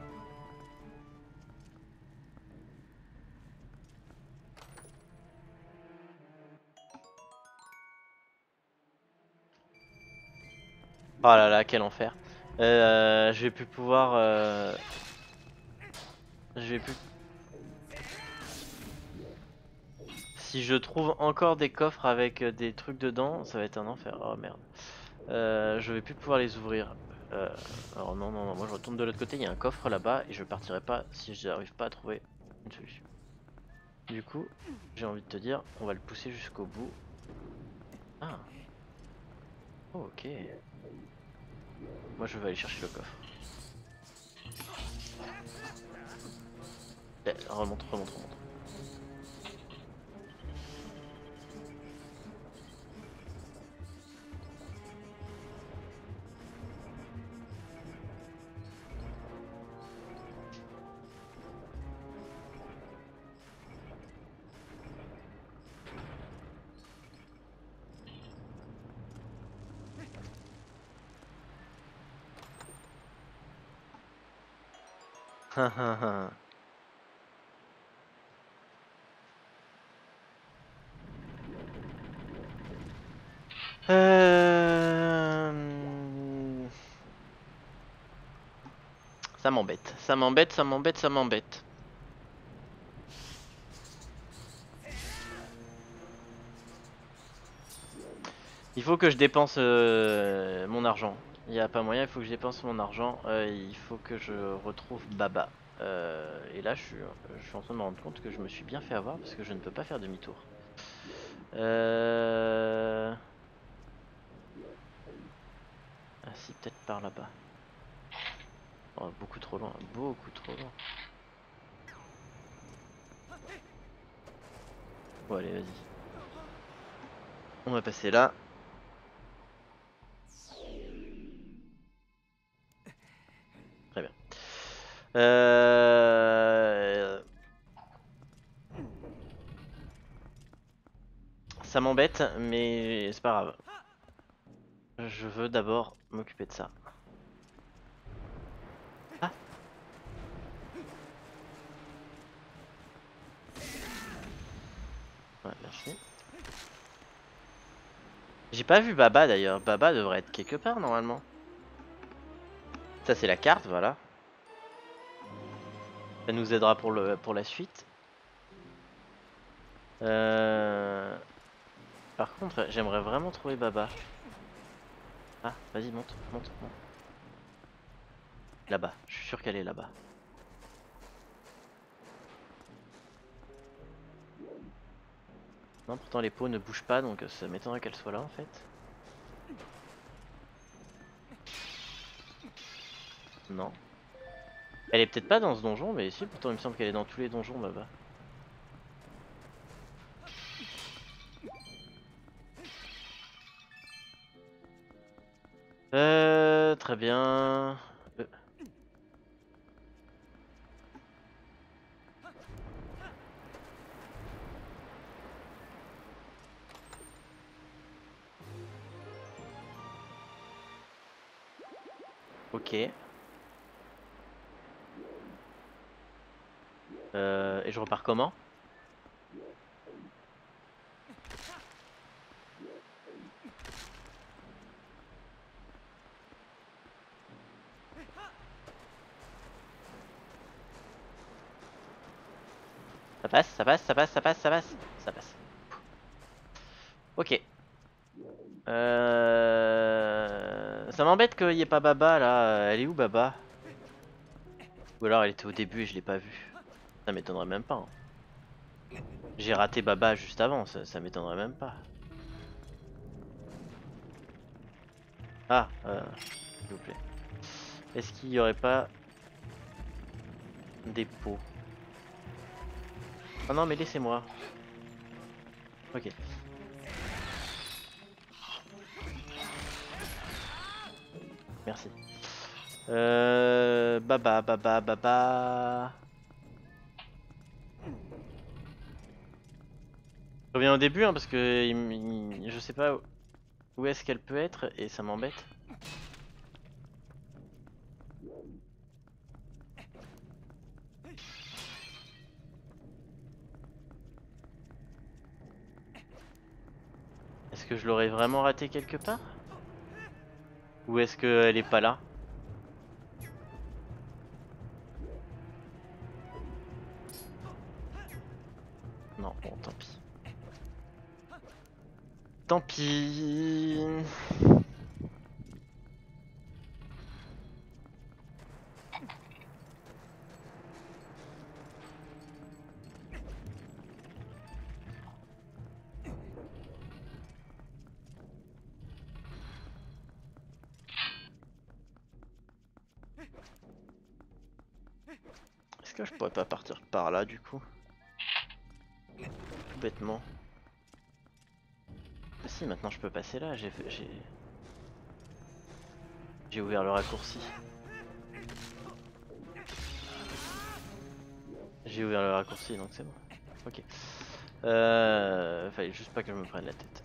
Speaker 1: Oh là là, quel enfer. Euh, je vais plus pouvoir... Euh... Je vais plus... Si je trouve encore des coffres avec des trucs dedans, ça va être un enfer. Oh merde. Euh, je vais plus pouvoir les ouvrir. Euh, alors non, non, non, moi je retourne de l'autre côté, il y a un coffre là-bas et je partirai pas si je n'arrive pas à trouver une solution. Du coup, j'ai envie de te dire, on va le pousser jusqu'au bout. Ah. Oh, ok. Moi je vais aller chercher le coffre. Eh, remonte, remonte, remonte. euh... Ça m'embête, ça m'embête, ça m'embête, ça m'embête. Il faut que je dépense euh, mon argent. Il n'y a pas moyen, il faut que je dépense mon argent. Euh, il faut que je retrouve Baba. Euh, et là, je suis, je suis en train de me rendre compte que je me suis bien fait avoir parce que je ne peux pas faire demi-tour. Euh... Ah si, peut-être par là-bas. Oh, beaucoup trop loin, beaucoup trop loin. Bon allez, vas-y. On va passer là. Très bien. Euh... Ça m'embête, mais c'est pas grave. Je veux d'abord m'occuper de ça. Ah. Ouais, merci. J'ai pas vu Baba d'ailleurs. Baba devrait être quelque part normalement. Ça c'est la carte, voilà. Ça nous aidera pour, le, pour la suite. Euh... Par contre, j'aimerais vraiment trouver Baba. Ah, vas-y, monte, monte, monte. Là-bas, je suis sûr qu'elle est là-bas. Non, pourtant les peaux ne bougent pas, donc ça m'étonnerait qu'elle soit là en fait. Non. Elle est peut-être pas dans ce donjon, mais si, pourtant il me semble qu'elle est dans tous les donjons là-bas. Euh, très bien. Euh. Ok. Euh, et je repars comment? Ça passe, ça passe, ça passe, ça passe, ça passe. Ça passe. Ok. Euh... Ça m'embête qu'il n'y ait pas Baba là. Elle est où Baba? Ou alors elle était au début et je l'ai pas vue. Ça m'étonnerait même pas. Hein. J'ai raté Baba juste avant, ça, ça m'étonnerait même pas. Ah, euh, s'il vous plaît. Est-ce qu'il y aurait pas des pots? Oh non mais laissez-moi. Ok. Merci. Euh... Baba, Baba, Baba... Je reviens au début hein, parce que il, il, je sais pas où est-ce qu'elle peut être et ça m'embête. Est-ce que je l'aurais vraiment raté quelque part? Ou est-ce qu'elle est pas là? Non, bon tant pis. Tant pis. Est-ce que je pourrais pas partir par là du coup? Tout bêtement. Ah si, maintenant je peux passer là, j'ai j'ai j'ai ouvert le raccourci. J'ai ouvert le raccourci donc c'est bon. Ok. Euh... Fallait juste pas que je me prenne la tête.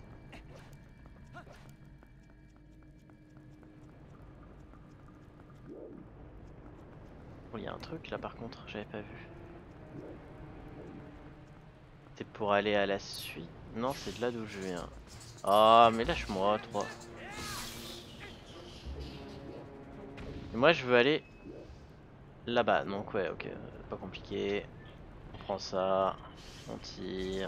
Speaker 1: Oh, il y a un truc là par contre, j'avais pas vu. C'est pour aller à la suite. Non, c'est de là d'où je viens. Ah, mais lâche-moi, toi. Et moi, je veux aller là-bas. Donc, ouais, ok. Pas compliqué. On prend ça. On tire.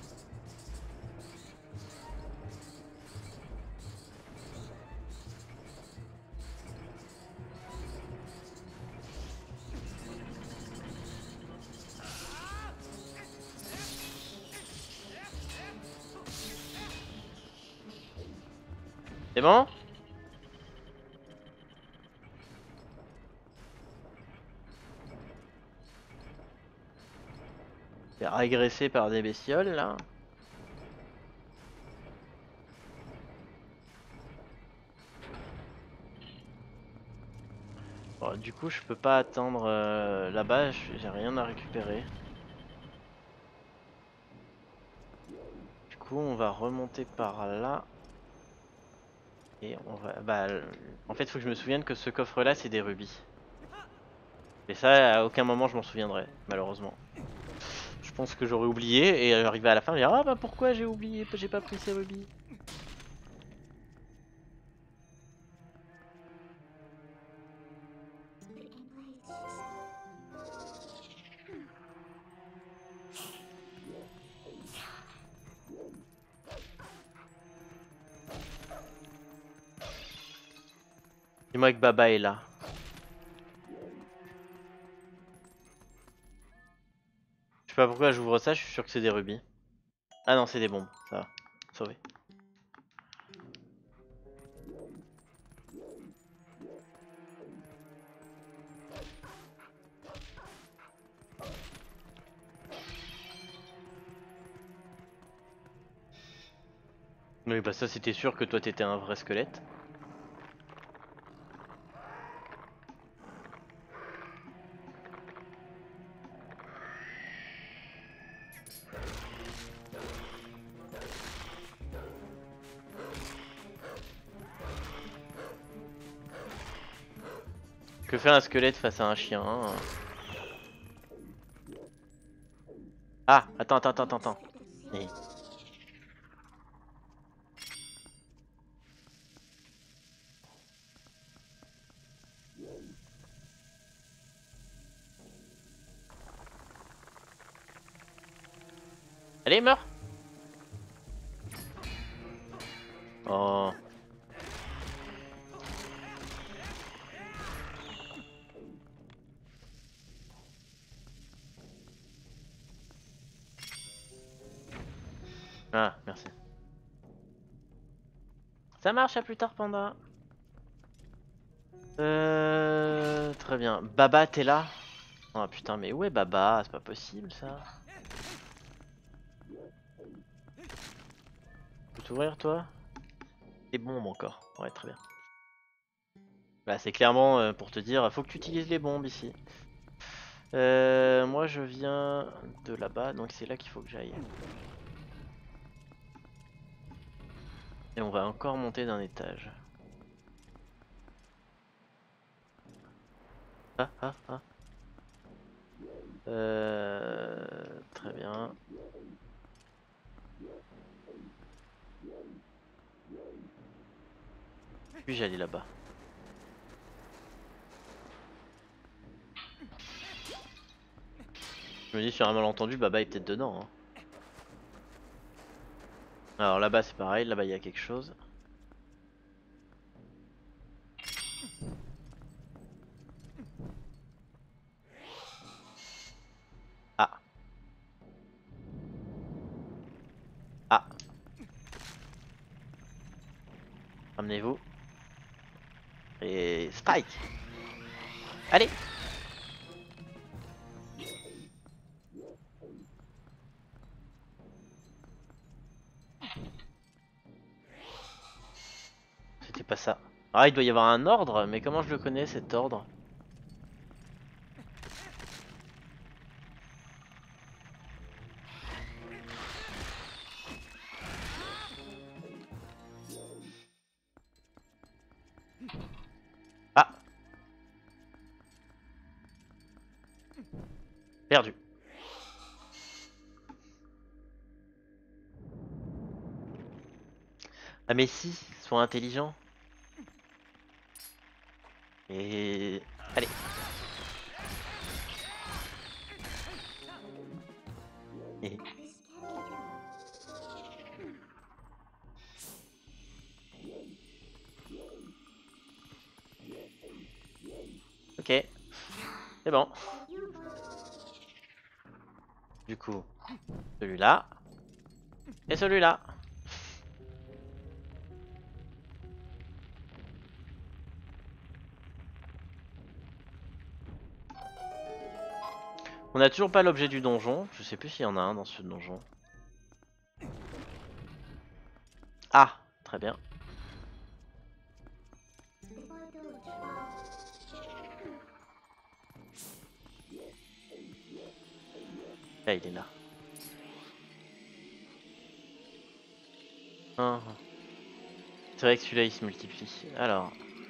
Speaker 1: C'est bon? C'est régressé par des bestioles là. Bon, du coup, je peux pas attendre euh, là-bas. J'ai rien à récupérer. Du coup, on va remonter par là. Et on va. Bah, en fait, il faut que je me souvienne que ce coffre-là, c'est des rubis. Et ça, à aucun moment, je m'en souviendrai, malheureusement. Je pense que j'aurais oublié et arrivé à la fin, je vais dire ah bah pourquoi j'ai oublié, j'ai pas pris ces rubis. Dis-moi que Baba est là. Je sais pas pourquoi j'ouvre ça, je suis sûr que c'est des rubis. Ah non, c'est des bombes, ça va. Sauvé. Oui, bah ça c'était sûr que toi t'étais un vrai squelette. Que fait un squelette face à un chien hein? Ah, attends, attends, attends, attends. Eh. Allez, meurs. Oh. Ah, merci. Ça marche, à plus tard, Panda. Euh... Très bien. Baba, t'es là? Oh putain, mais où est Baba? C'est pas possible, ça. Peux t'ouvrir, toi? Les bombes, encore. Ouais, très bien. Bah, c'est clairement euh, pour te dire, faut que tu utilises les bombes, ici. Euh, moi, je viens de là-bas, donc c'est là qu'il faut que j'aille. Et on va encore monter d'un étage. Ah, ah, ah. Euh, très bien. Puis j'allais là-bas. Je me dis sur un malentendu, Baba est peut-être dedans. Hein. Alors là-bas c'est pareil, là-bas il y a quelque chose. Ah. Ah. Ramenez-vous. Et strike. Allez. C'était pas ça. Ah, il doit y avoir un ordre, mais comment je le connais cet ordre? Ah. Perdu. Ah mais si, sois intelligent. Et... Allez. Et... Ok. C'est bon. Du coup, celui-là. Et celui-là. On a toujours pas l'objet du donjon. Je sais plus s'il y en a un dans ce donjon. Ah, très bien. Là, il est là. Ah, ah. C'est vrai que celui-là il se multiplie. Alors.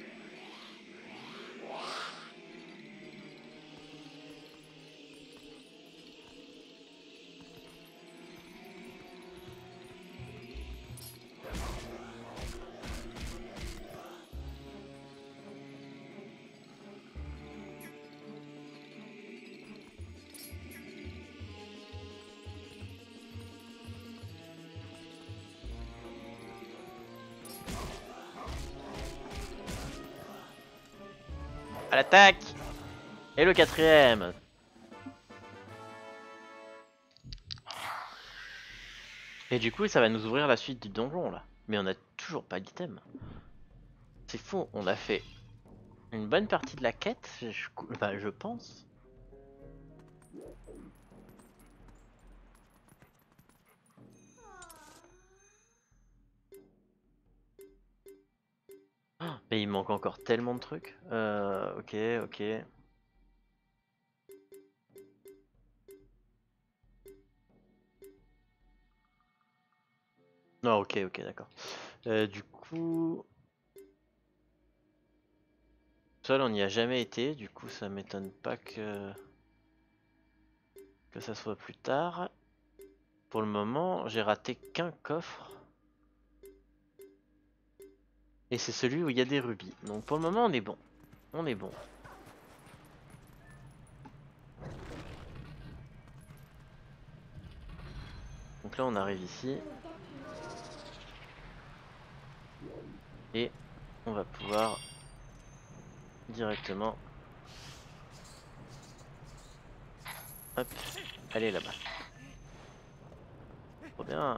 Speaker 1: À l'attaque. Et le quatrième. Et du coup ça va nous ouvrir la suite du donjon là. Mais on a toujours pas d'item. C'est fou, on a fait une bonne partie de la quête, je, bah, je pense. manque encore tellement de trucs. Euh, ok, ok. Non, ok, ok, d'accord. Euh, du coup, seul on n'y a jamais été, du coup ça m'étonne pas que que ça soit plus tard. Pour le moment, j'ai raté qu'un coffre. Et c'est celui où il y a des rubis. Donc pour le moment, on est bon. On est bon. Donc là, on arrive ici. Et on va pouvoir directement... Hop, aller là-bas. Trop bien.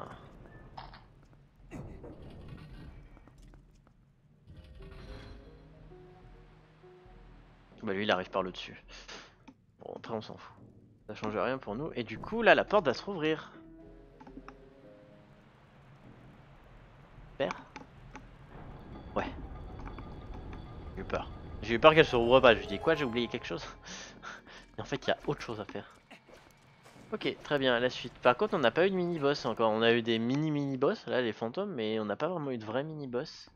Speaker 1: Bah lui, il arrive par le dessus. Bon, après, on s'en fout. Ça change rien pour nous. Et du coup, là, la porte va se rouvrir. Super. Ouais. J'ai eu peur. J'ai eu peur qu'elle se rouvre pas. Je lui dis quoi, j'ai oublié quelque chose. Et en fait, il y a autre chose à faire. Ok, très bien, la suite. Par contre, on n'a pas eu de mini-boss encore. On a eu des mini-mini-boss, là, les fantômes, mais on n'a pas vraiment eu de vrai mini-boss.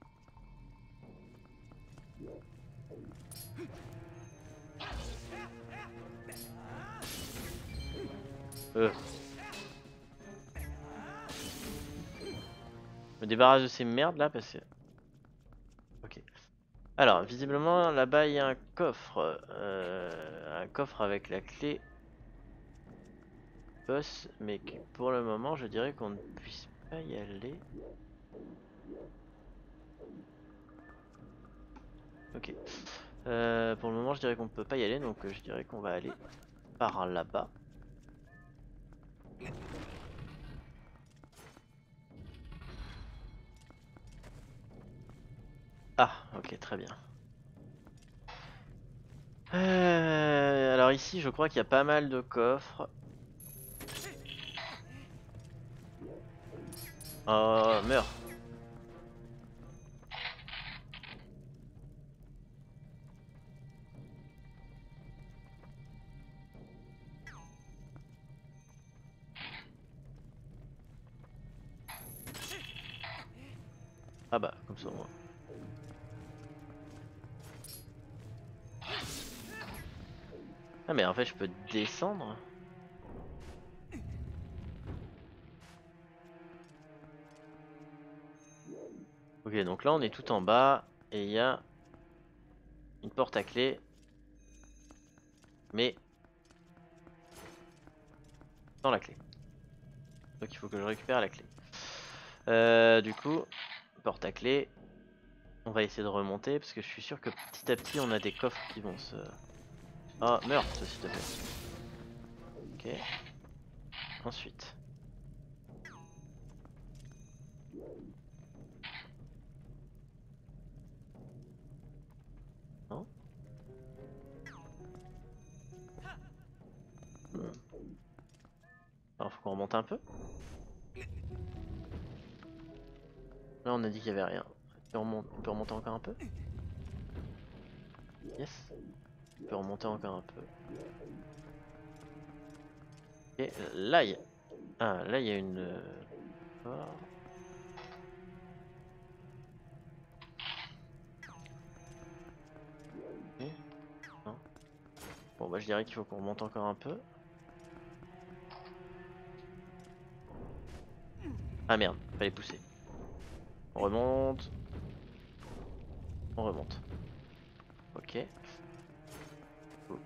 Speaker 1: Euh. Je me débarrasse de ces merdes là parce que... Ok. Alors, visiblement, là-bas, il y a un coffre. Euh, un coffre avec la clé boss, mais que pour le moment, je dirais qu'on ne puisse pas y aller. Ok. Euh, pour le moment, je dirais qu'on ne peut pas y aller, donc euh, je dirais qu'on va aller par là-bas. Ah, ok, très bien. Euh, alors ici, je crois qu'il y a pas mal de coffres. Oh, meurs. Ah bah, comme ça, moi. Ah mais en fait, je peux descendre. Ok, donc là, on est tout en bas. Et il y a une porte à clé. Mais sans la clé. Donc il faut que je récupère la clé. Euh, du coup, porte à clé. On va essayer de remonter parce que je suis sûr que petit à petit on a des coffres qui vont se... Oh, meurs, s'il te plaît. Ok. Ensuite. Non. Hmm. Alors faut qu'on remonte un peu. Là on a dit qu'il y avait rien. On, remonte... on peut remonter encore un peu. Yes. On peut remonter encore un peu. Et là il y a... Ah, là il y a une... Oh. Okay. Non. Bon bah je dirais qu'il faut qu'on remonte encore un peu. Ah merde, fallait pousser. On remonte. On remonte. Ok. Cool.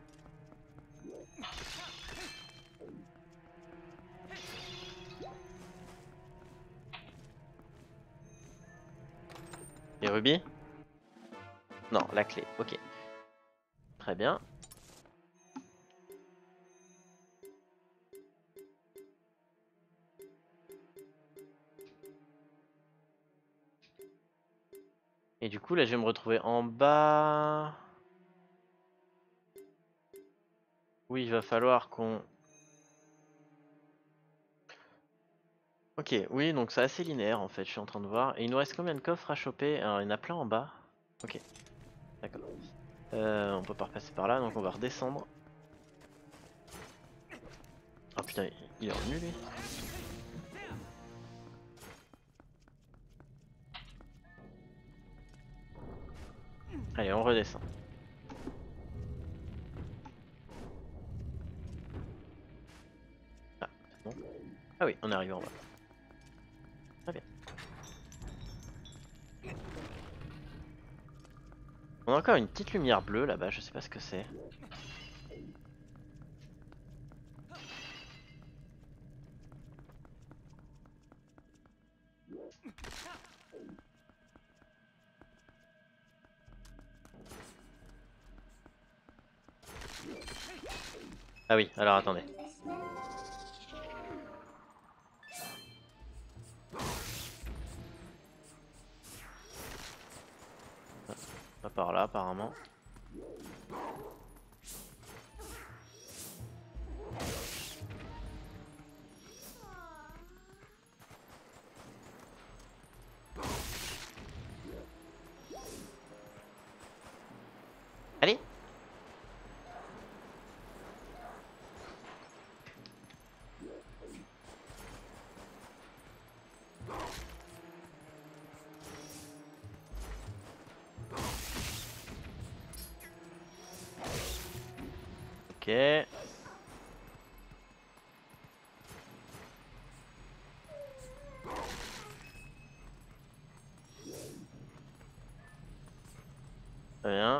Speaker 1: Les rubis? Non, la clé. Ok. Très bien. Et du coup, là, je vais me retrouver en bas. Oui, il va falloir qu'on... Ok, oui, donc c'est assez linéaire en fait, je suis en train de voir. Et il nous reste combien de coffres à choper? Alors, il y en a plein en bas. Ok, d'accord. Euh, on peut pas repasser par là, donc on va redescendre. Oh putain, il- il est revenu lui. Allez, on redescend. Ah, c'est bon. Ah oui, on est arrivé en bas. Très bien. On a encore une petite lumière bleue là-bas, je sais pas ce que c'est. Ah oui, alors attendez. Pas par là apparemment. Allez! Ok. Très bien.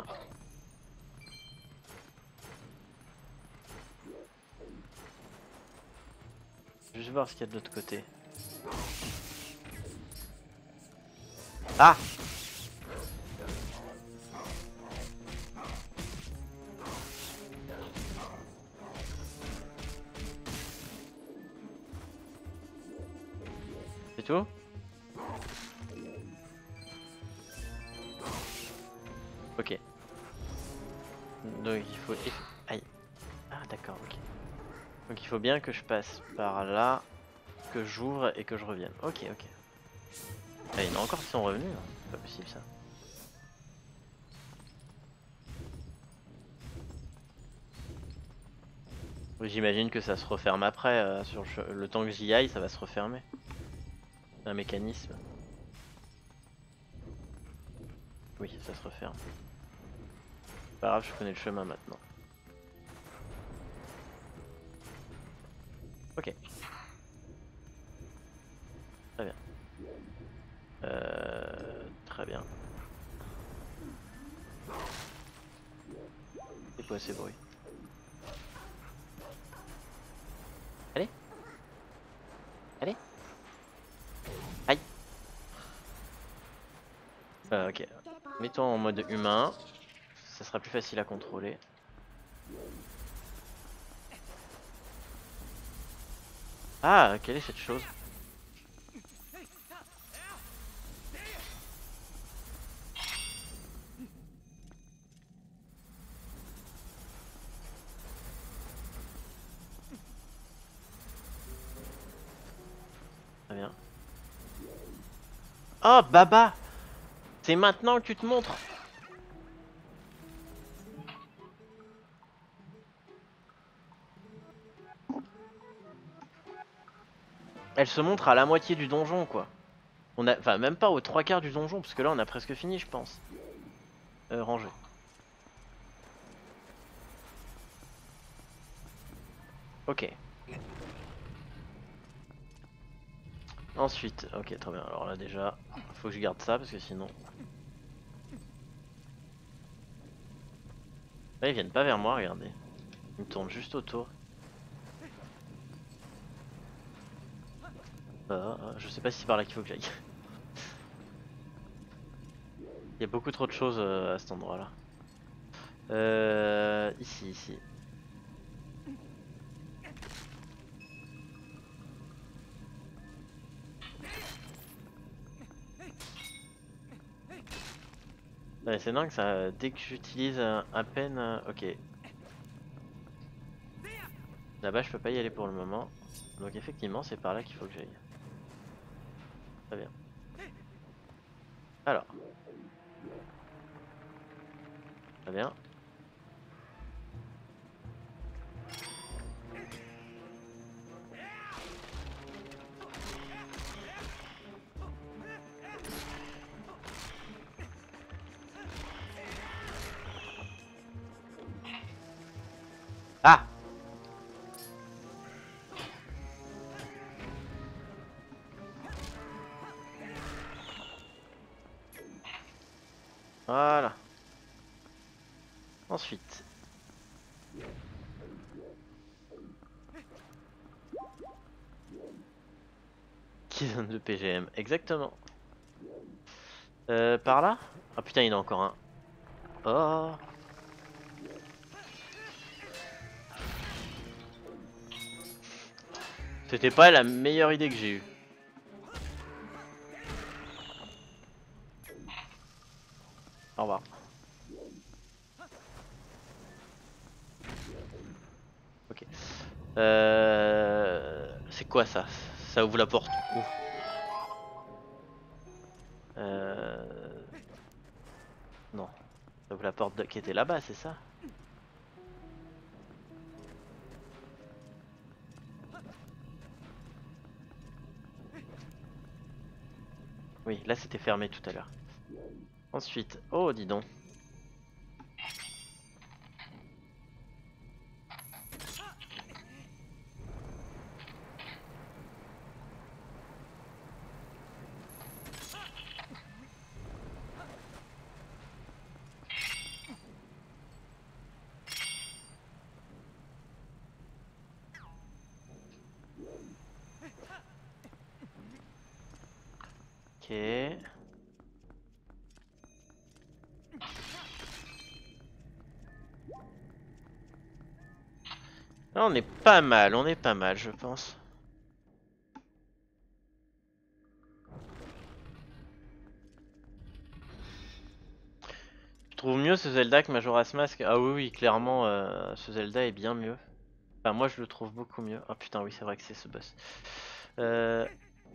Speaker 1: Je vais juste voir ce qu'il y a de l'autre côté. Ah! C'est tout? Ok. Donc il faut... Aïe. Ah d'accord, ok. Donc il faut bien que je passe par là, que j'ouvre et que je revienne. Ok, ok. Ah, il y en a encore qui sont revenus, hein. C'est pas possible ça. Oui, j'imagine que ça se referme après, euh, sur le, che- le temps que j'y aille, ça va se refermer. C'est un mécanisme. Oui, ça se referme. Pas grave, je connais le chemin maintenant. Ok. Très bien. Euh, très bien. C'est quoi ces bruits? Allez. Allez. Aïe. Euh, ok. Mets-toi en mode humain. Ça sera plus facile à contrôler. Ah, quelle est cette chose? Très bien. Oh, Baba! C'est maintenant que tu te montres! Elle se montre à la moitié du donjon, quoi. On a, enfin, même pas aux trois quarts du donjon, parce que là, on a presque fini, je pense. Euh, ranger. Ok. Ensuite, ok, très bien. Alors là, déjà, faut que je garde ça, parce que sinon... Là, ils viennent pas vers moi, regardez. Ils me tournent juste autour. Euh, je sais pas si c'est par là qu'il faut que j'aille. Il y a beaucoup trop de choses euh, à cet endroit-là. Euh, ici, ici. Ouais, c'est dingue ça, dès que j'utilise un, à peine... euh, ok. Là-bas je peux pas y aller pour le moment. Donc effectivement c'est par là qu'il faut que j'aille. Très bien. Alors. Très bien. Ah! Voilà. Ensuite. Qui donne de P G M? Exactement. Euh, par là? Ah putain, il y en a encore un. Oh! C'était pas la meilleure idée que j'ai eue. Au revoir. Ok. Euh... C'est quoi ça? Ça ouvre la porte où? Euh... Non. Ça ouvre la porte de... qui était là-bas, c'est ça? Oui, là c'était fermé tout à l'heure. Ensuite, oh dis donc. Ok. Là, on est pas mal, on est pas mal, je pense. Je trouve mieux ce Zelda que Majora's Mask. Ah oui, oui, clairement, euh, ce Zelda est bien mieux. Enfin, moi, je le trouve beaucoup mieux. Ah putain, oui, c'est vrai que c'est ce boss. Euh...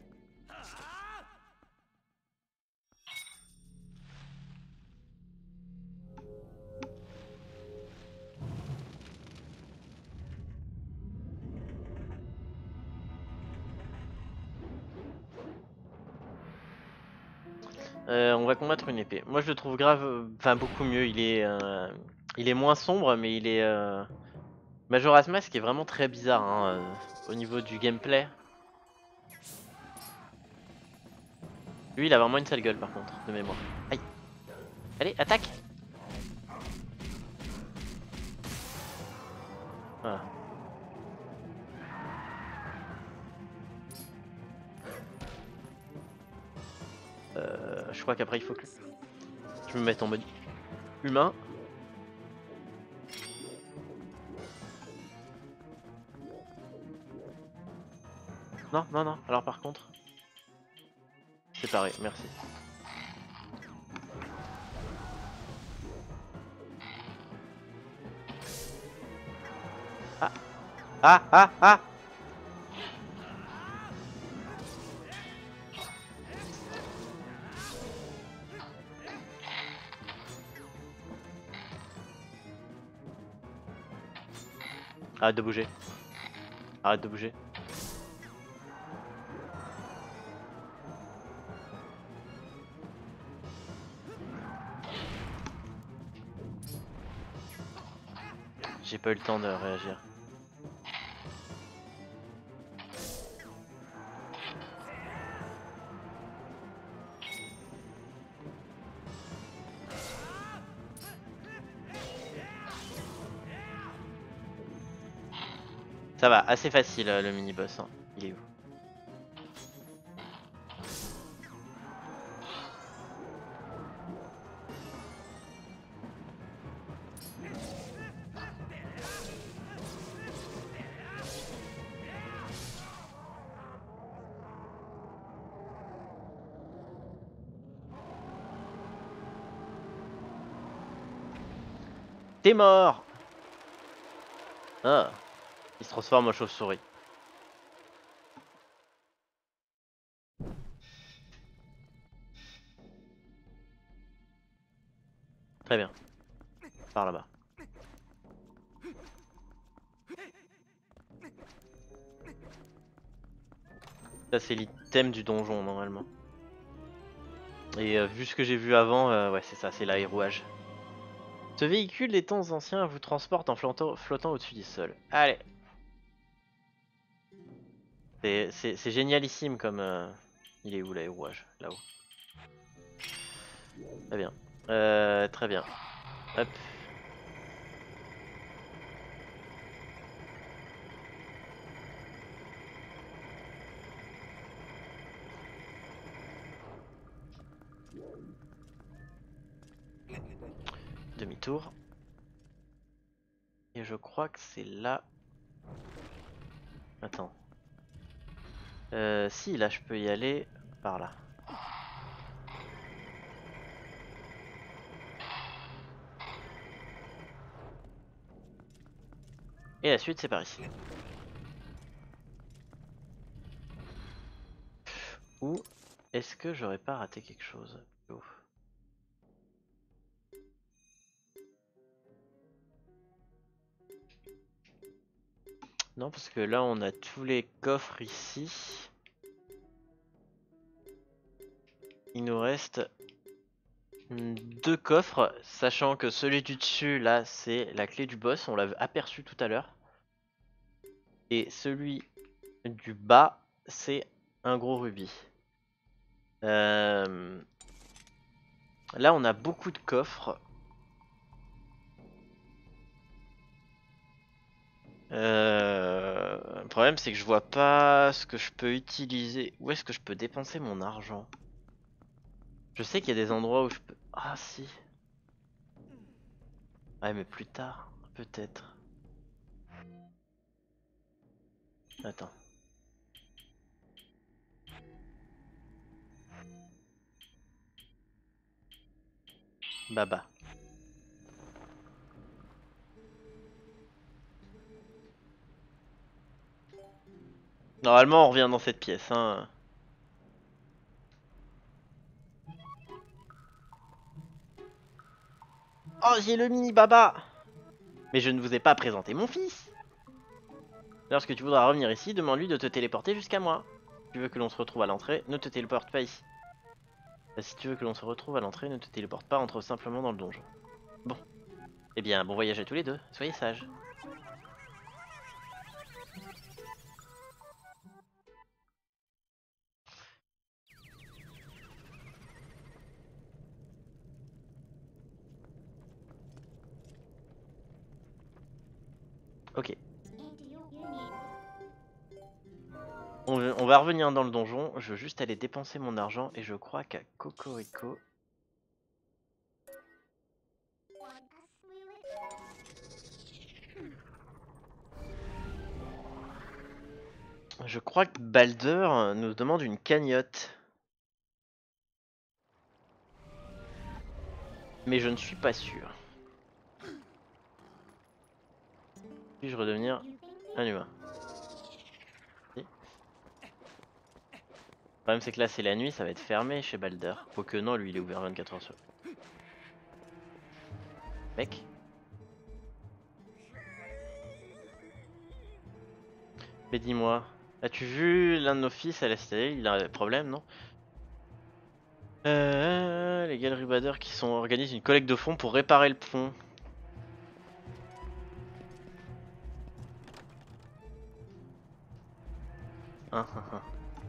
Speaker 1: euh, on va combattre une épée. Moi, je le trouve grave, euh, enfin beaucoup mieux. Il est, euh, il est moins sombre, mais il est. Euh... Majora's Mask est vraiment très bizarre hein, euh, au niveau du gameplay. Lui, il a vraiment une sale gueule, par contre, de mémoire. Aïe. Allez, attaque. Voilà. Euh, je crois qu'après il faut que je me mette en mode humain. Non, non, non. Alors par contre, c'est pareil. Merci. Ah, ah, ah, ah. Arrête de bouger. Arrête de bouger. J'ai pas eu le temps de réagir. Ça va, assez facile euh, le mini-boss. Hein. Il est où? T'es mort. Ah, il se transforme en chauve-souris. Par là-bas. Ça c'est l'item du donjon normalement. Et euh, vu ce que j'ai vu avant, euh, ouais c'est ça, c'est l'aérouage. Ce véhicule des temps anciens vous transporte en flottant, flottant au-dessus du sol. Allez. C'est génialissime comme... Euh... Il est où l'aérouage? Là-haut. Très bien. Euh, très bien. Hop. Demi-tour. Et je crois que c'est là... Attends. Euh, si, là je peux y aller par là. Et la suite c'est par ici. Ou est-ce que j'aurais pas raté quelque chose? Oh. Non, parce que là on a tous les coffres ici. Il nous reste deux coffres, sachant que celui du dessus là c'est la clé du boss, on l'a aperçu tout à l'heure. Et celui du bas c'est un gros rubis. Euh... Là on a beaucoup de coffres. Euh... Le problème c'est que je vois pas ce que je peux utiliser. Où est-ce que je peux dépenser mon argent? Je sais qu'il y a des endroits où je peux... Ah si. Ouais mais plus tard, peut-être. Attends. Baba. Normalement on revient dans cette pièce hein. Oh j'ai le mini Baba. Mais je ne vous ai pas présenté mon fils. Lorsque tu voudras revenir ici, demande-lui de te téléporter jusqu'à moi. Si tu veux que l'on se retrouve à l'entrée, ne te téléporte pas ici. Si tu veux que l'on se retrouve à l'entrée, ne te téléporte pas, entre simplement dans le donjon. Bon. Eh bien, bon voyage à tous les deux, soyez sages. Ok. On, on va revenir dans le donjon, je veux juste aller dépenser mon argent et je crois qu'à Cocorico... Je crois que Balder nous demande une cagnotte. Mais je ne suis pas sûr. Puis-je redevenir un humain? Si. Le problème c'est que là c'est la nuit, ça va être fermé chez Balder. Quoique non, lui il est ouvert vingt-quatre heures sur... Mec. Mais dis-moi, as-tu vu l'un de nos fils à la citadelle? Il a un problème, non? Euh, les Galribadeurs qui sont organisent une collecte de fonds pour réparer le pont. Hein, hein, hein.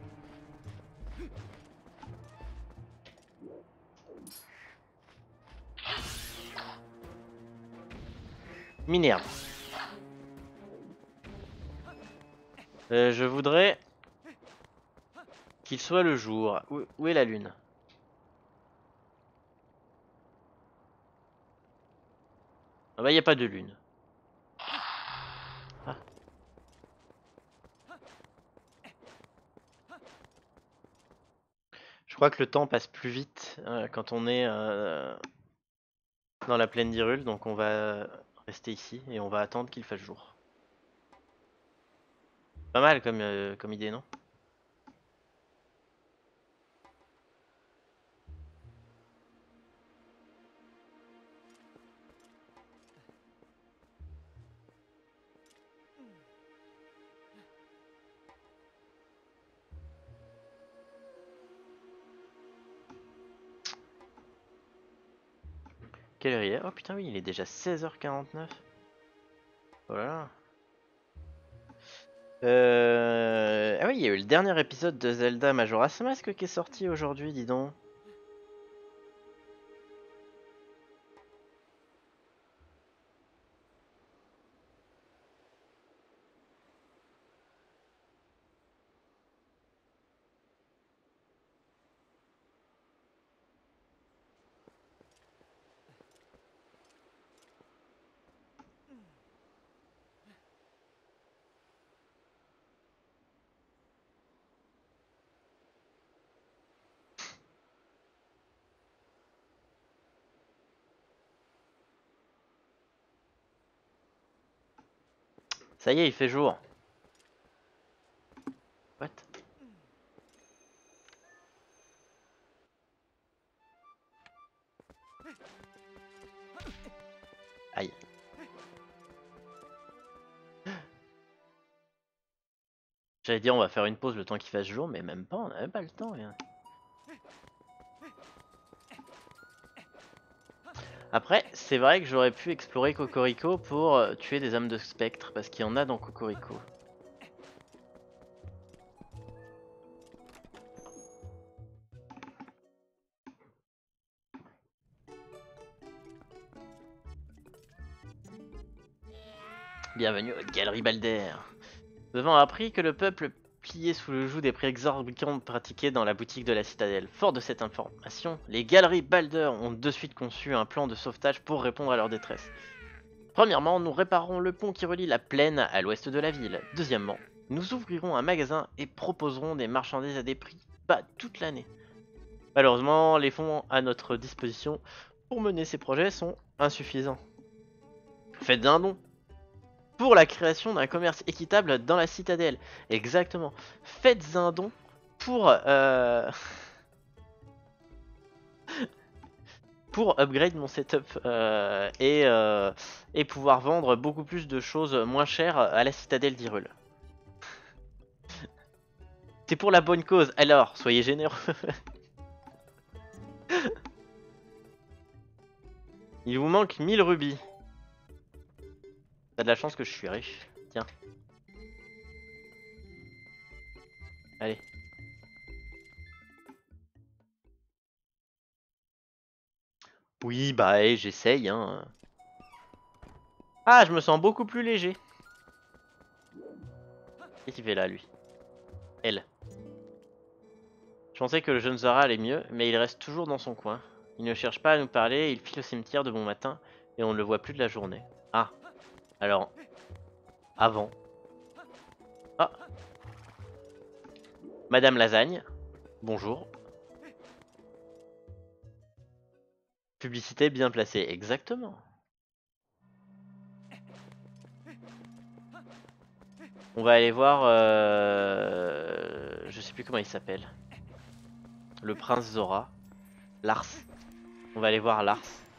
Speaker 1: Minerve. Euh, je voudrais qu'il soit le jour. Où, où est la lune? Ah bah y a pas de lune. Ah. Je crois que le temps passe plus vite euh, quand on est euh, dans la plaine d'Hyrule, donc on va rester ici et on va attendre qu'il fasse jour. Pas mal comme, euh, comme idée, non? Quelle heure il est? Oh putain oui, il est déjà seize heures quarante-neuf. Oh là là. Euh... Ah oui, il y a eu le dernier épisode de Zelda Majora's Mask qui est sorti aujourd'hui, dis donc. Ça y est, il fait jour. What? Aïe. J'allais dire on va faire une pause le temps qu'il fasse jour, mais même pas, on a même pas le temps. Rien. Après, c'est vrai que j'aurais pu explorer Cocorico pour euh, tuer des âmes de spectre, parce qu'il y en a dans Cocorico. Bienvenue aux Galeries Balder. Nous avons appris que le peuple pliait sous le joug des prix exorbitants pratiqués dans la boutique de la citadelle. Fort de cette information, les Galeries Balder ont de suite conçu un plan de sauvetage pour répondre à leur détresse. Premièrement, nous réparerons le pont qui relie la plaine à l'ouest de la ville. Deuxièmement, nous ouvrirons un magasin et proposerons des marchandises à des prix bas toute l'année. Malheureusement, les fonds à notre disposition pour mener ces projets sont insuffisants. Faites un don pour la création d'un commerce équitable dans la citadelle. Exactement. Faites un don pour euh... pour upgrade mon setup euh, et, euh, et pouvoir vendre beaucoup plus de choses moins chères à la citadelle d'Hyrule. C'est pour la bonne cause, alors soyez généreux. Il vous manque mille rubis. T'as de la chance que je suis riche. Tiens. Allez. Oui, bah hey, j'essaye. Hein. Ah, je me sens beaucoup plus léger. Qu'est-ce qu'il fait là, lui? Elle. Je pensais que le jeune Zara allait mieux, mais il reste toujours dans son coin. Il ne cherche pas à nous parler, il file au cimetière de bon matin, et on ne le voit plus de la journée. Ah, alors, avant. Ah, Madame Lasagne, bonjour. Publicité bien placée, exactement. On va aller voir, euh... je sais plus comment il s'appelle. Le prince Zora. Lars. On va aller voir Lars.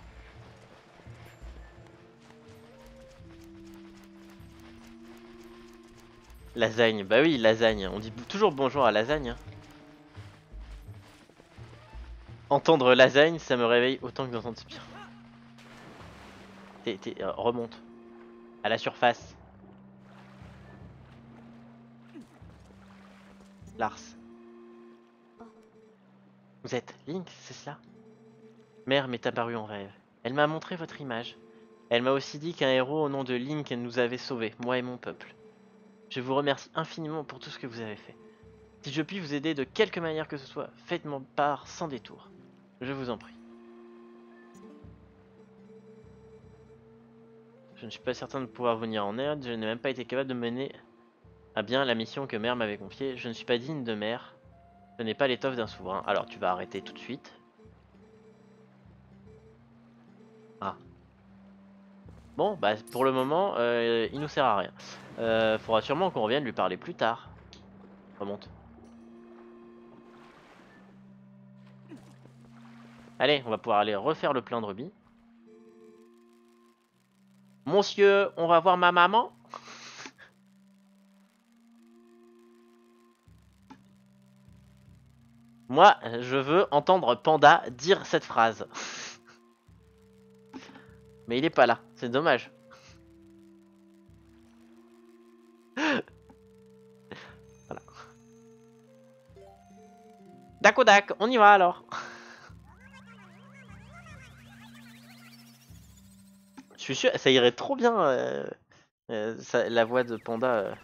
Speaker 1: Lasagne, bah oui, lasagne. On dit toujours bonjour à lasagne. Hein. Entendre lasagne, ça me réveille autant que d'entendre Spire. T'es, t'es, euh, remonte. À la surface. Lars. Vous êtes Link, c'est cela? Mère m'est apparue en rêve. Elle m'a montré votre image. Elle m'a aussi dit qu'un héros au nom de Link nous avait sauvés, moi et mon peuple. Je vous remercie infiniment pour tout ce que vous avez fait. Si je puis vous aider de quelque manière que ce soit, faites-moi part sans détour. Je vous en prie. Je ne suis pas certain de pouvoir venir en aide, je n'ai même pas été capable de mener à bien la mission que Mère m'avait confiée. Je ne suis pas digne de Mère. Je n'ai pas l'étoffe d'un souverain. Alors tu vas arrêter tout de suite. Ah. Bon, bah pour le moment, euh, il nous sert à rien. Euh, faudra sûrement qu'on revienne lui parler plus tard. Remonte. Allez, on va pouvoir aller refaire le plein de rubis. Monsieur, on va voir ma maman? Moi, je veux entendre Panda dire cette phrase. Mais il est pas là, c'est dommage. Voilà. Dakodak, on y va alors. Je suis sûr, ça irait trop bien euh, euh, ça- la voix de Panda. euh.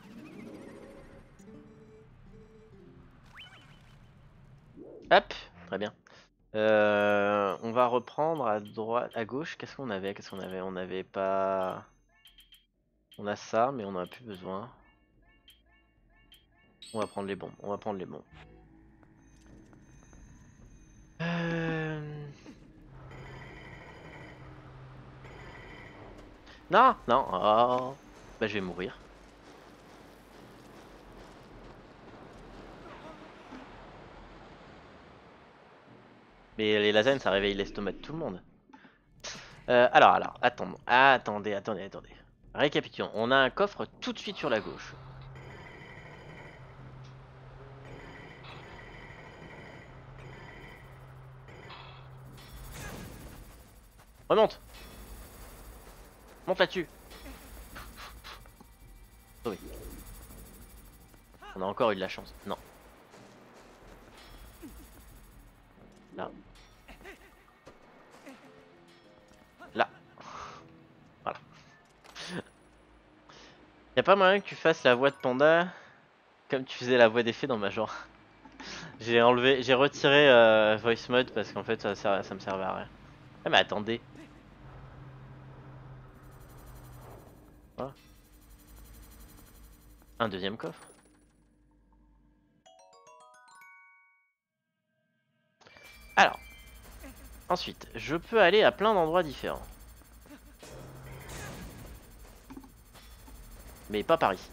Speaker 1: Hop, très bien. Euh, on va reprendre à droite, à gauche. Qu'est-ce qu'on avait? Qu'est-ce qu'on avait? On n'avait pas. On a ça, mais on en a plus besoin. On va prendre les bombes. On va prendre les bombes. Euh... Non, non. Oh. Bah, je vais mourir. Mais les lasagnes, ça réveille l'estomac de tout le monde. Euh, alors, alors, attendons. Attendez, attendez, attendez. Récapitulons. On a un coffre tout de suite sur la gauche. Remonte. Monte là-dessus. Oh oui. On a encore eu de la chance. Non. Là. Là. Voilà. Y'a pas moyen que tu fasses la voix de Panda comme tu faisais la voix des fées dans Major. J'ai enlevé, j'ai retiré euh, voice mode parce qu'en fait ça, ça, ça me servait à rien. Ah mais attendez. Voilà. Un deuxième coffre. Alors. Ensuite, je peux aller à plein d'endroits différents. Mais pas par ici.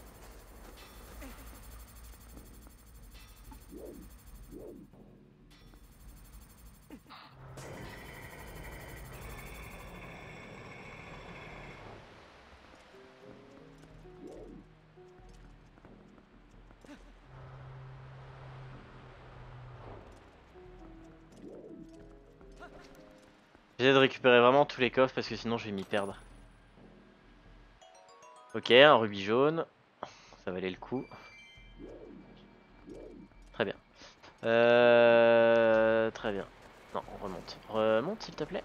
Speaker 1: J'essaie de récupérer vraiment tous les coffres parce que sinon je vais m'y perdre. Ok, un rubis jaune. Ça valait le coup. Très bien. Euh... Très bien. Non, on remonte. Remonte s'il te plaît.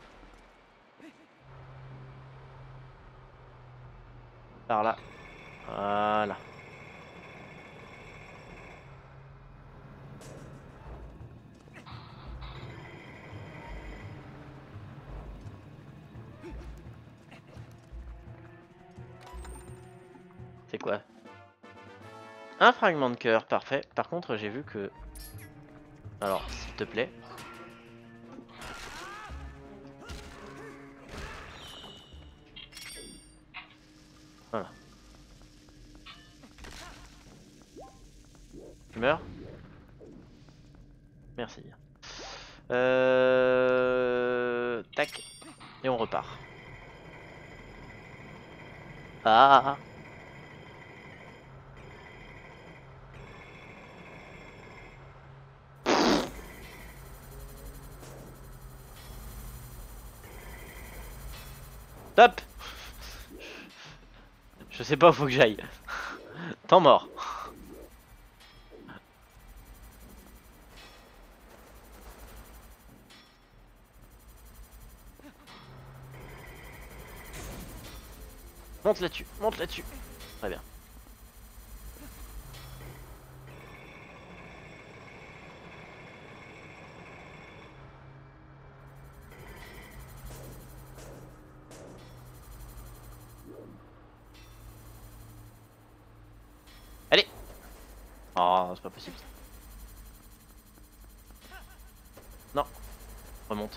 Speaker 1: Par là. Voilà. C'est quoi? Un fragment de cœur, parfait. Par contre, j'ai vu que... Alors, s'il te plaît. Voilà. Tu meurs? Merci. Euh... Tac. Et on repart. Ah. Top. Je sais pas où faut que j'aille. Temps mort. Monte là-dessus, monte là-dessus. Très bien. Allez. Oh, c'est pas possible ça. Non. Remonte.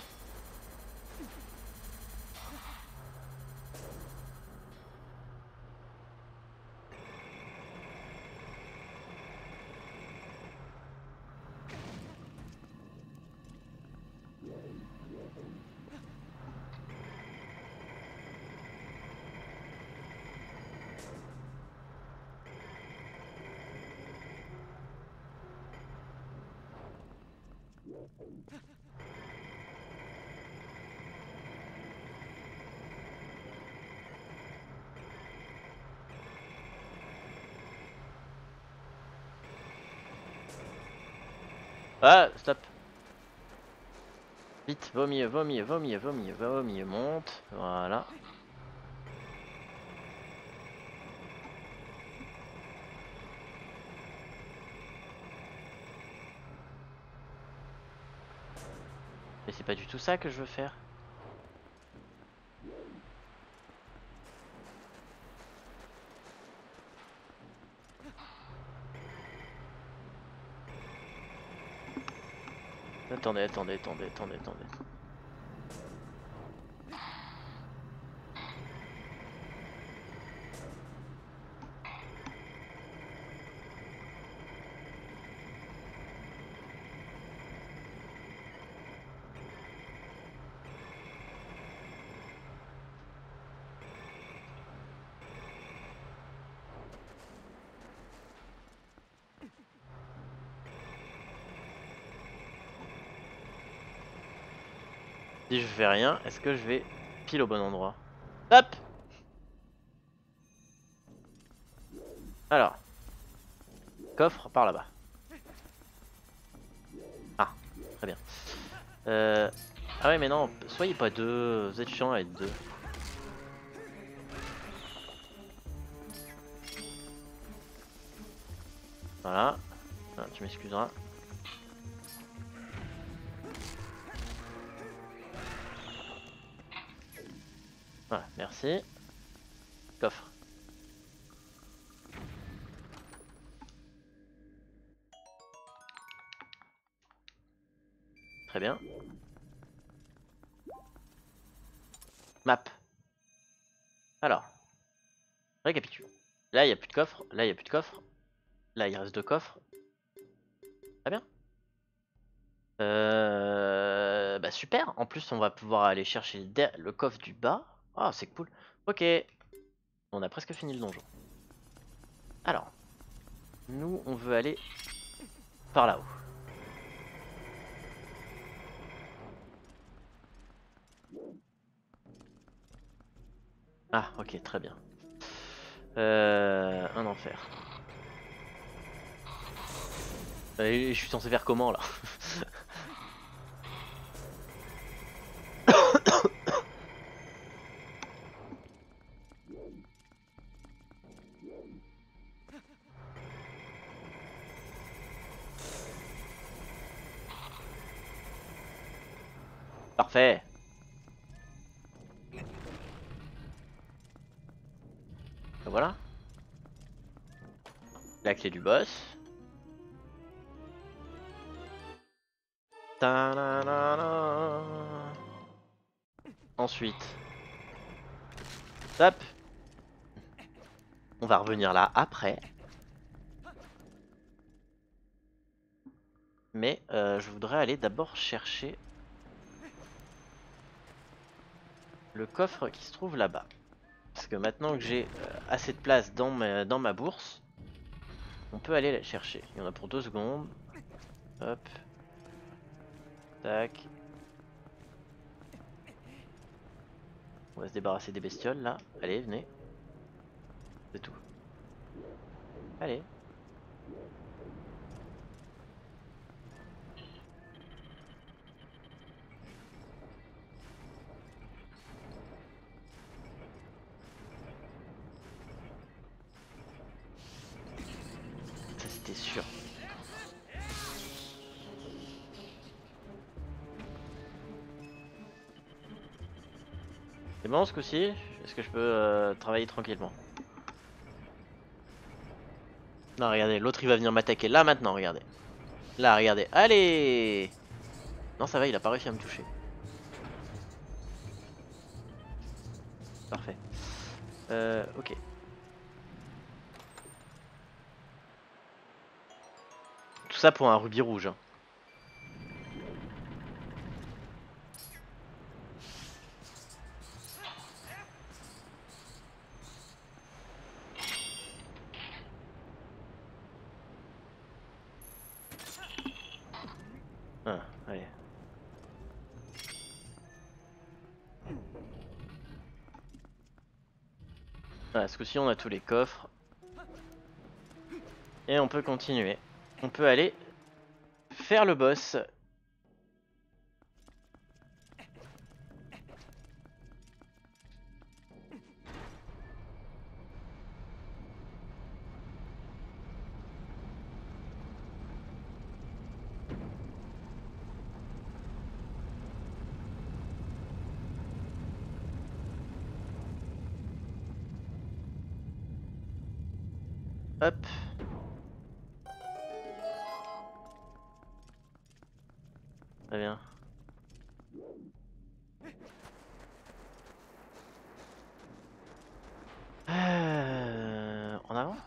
Speaker 1: Ah, stop. Vite, va au milieu, va au milieu, va au milieu, va au milieu, va au milieu, monte. Voilà. Mais c'est pas du tout ça que je veux faire. Attendez, attendez, attendez, attendez, attendez. Si je fais rien, est-ce que je vais pile au bon endroit? Hop! Alors. Coffre par là-bas. Ah, très bien. Euh... Ah ouais mais non, soyez pas deux, vous êtes chiant à être deux. Voilà. Ah, tu m'excuseras. Voilà, merci. Coffre. Très bien. Map. Alors. Récapitule. Là il n'y a plus de coffre, là il n'y a plus de coffre. Là il reste deux coffres. Très bien. Euh... Bah super. En plus on va pouvoir aller chercher le, le coffre du bas. Ah, c'est cool. Ok. On a presque fini le donjon. Alors. Nous on veut aller par là-haut. Ah ok, très bien. Euh, un enfer. Et je suis censé faire comment là? Parfait. Ben voilà. La clé du boss. Ta-na-na-na. Ensuite. Hop. On va revenir là après. Mais euh, je voudrais aller d'abord chercher le coffre qui se trouve là-bas. Parce que maintenant que j'ai euh, assez de place dans ma, dans ma bourse, on peut aller la chercher. Il y en a pour deux secondes. Hop. Tac. On va se débarrasser des bestioles là. Allez, venez. C'est tout. Allez. Ça c'était sûr. C'est bon ce coup-ci? Est-ce que je peux euh, travailler tranquillement? Non, regardez, l'autre il va venir m'attaquer là maintenant, regardez. Là, regardez. Allez! Non, ça va, il a pas réussi à me toucher. Parfait. Euh, ok. Tout ça pour un rubis rouge. Hein. Ah, allez. Voilà, ce coup-ci on a tous les coffres. Et on peut continuer. On peut aller faire le boss. Hop. Très bien. Euh... En avant?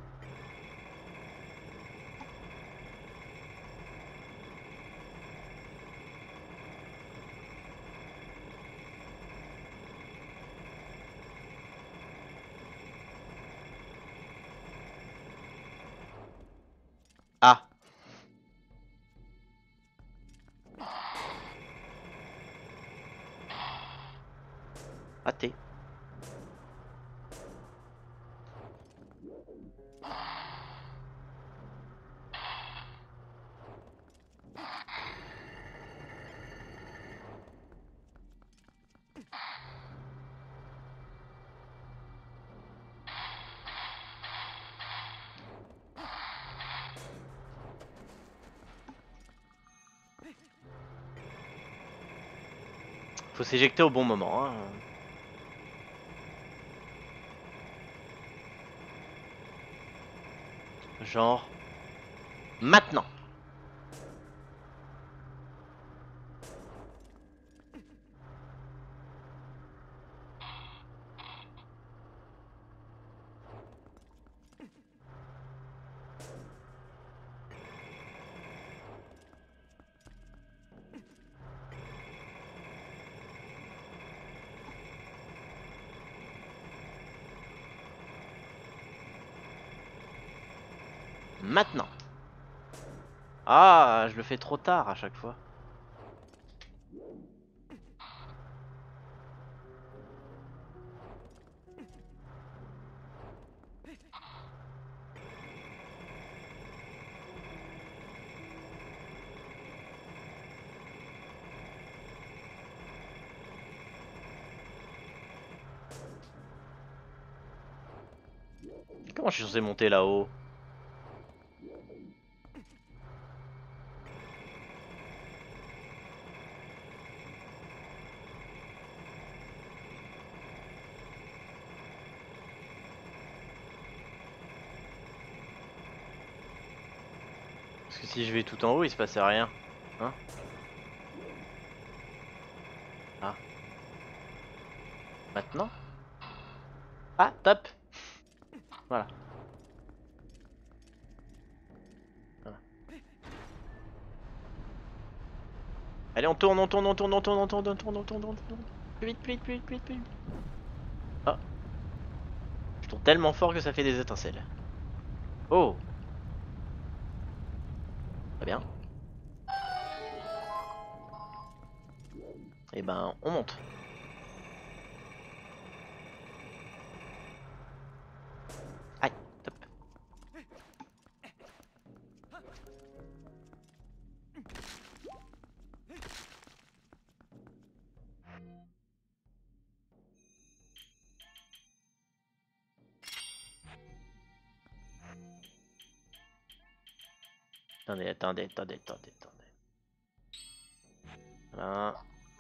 Speaker 1: Ah. Raté. Faut s'éjecter au bon moment, hein. Genre... Maintenant. Maintenant. Ah, je le fais trop tard à chaque fois. Comment je suis censé monter là-haut? Parce que si je vais tout en haut, il se passe rien. Hein? Ah. Maintenant? Ah, top. Voilà. Voilà. Allez, on tourne, on tourne, on tourne, on tourne, on tourne, on tourne, on tourne, on tourne. Plus vite, plus vite, plus vite, plus vite, plus vite. Ah. Je tourne tellement fort que ça fait des étincelles. Oh. Très bien. Et ben, on monte. Aïe, top. Attendez, attendez, attendez, attendez, attendez. Voilà.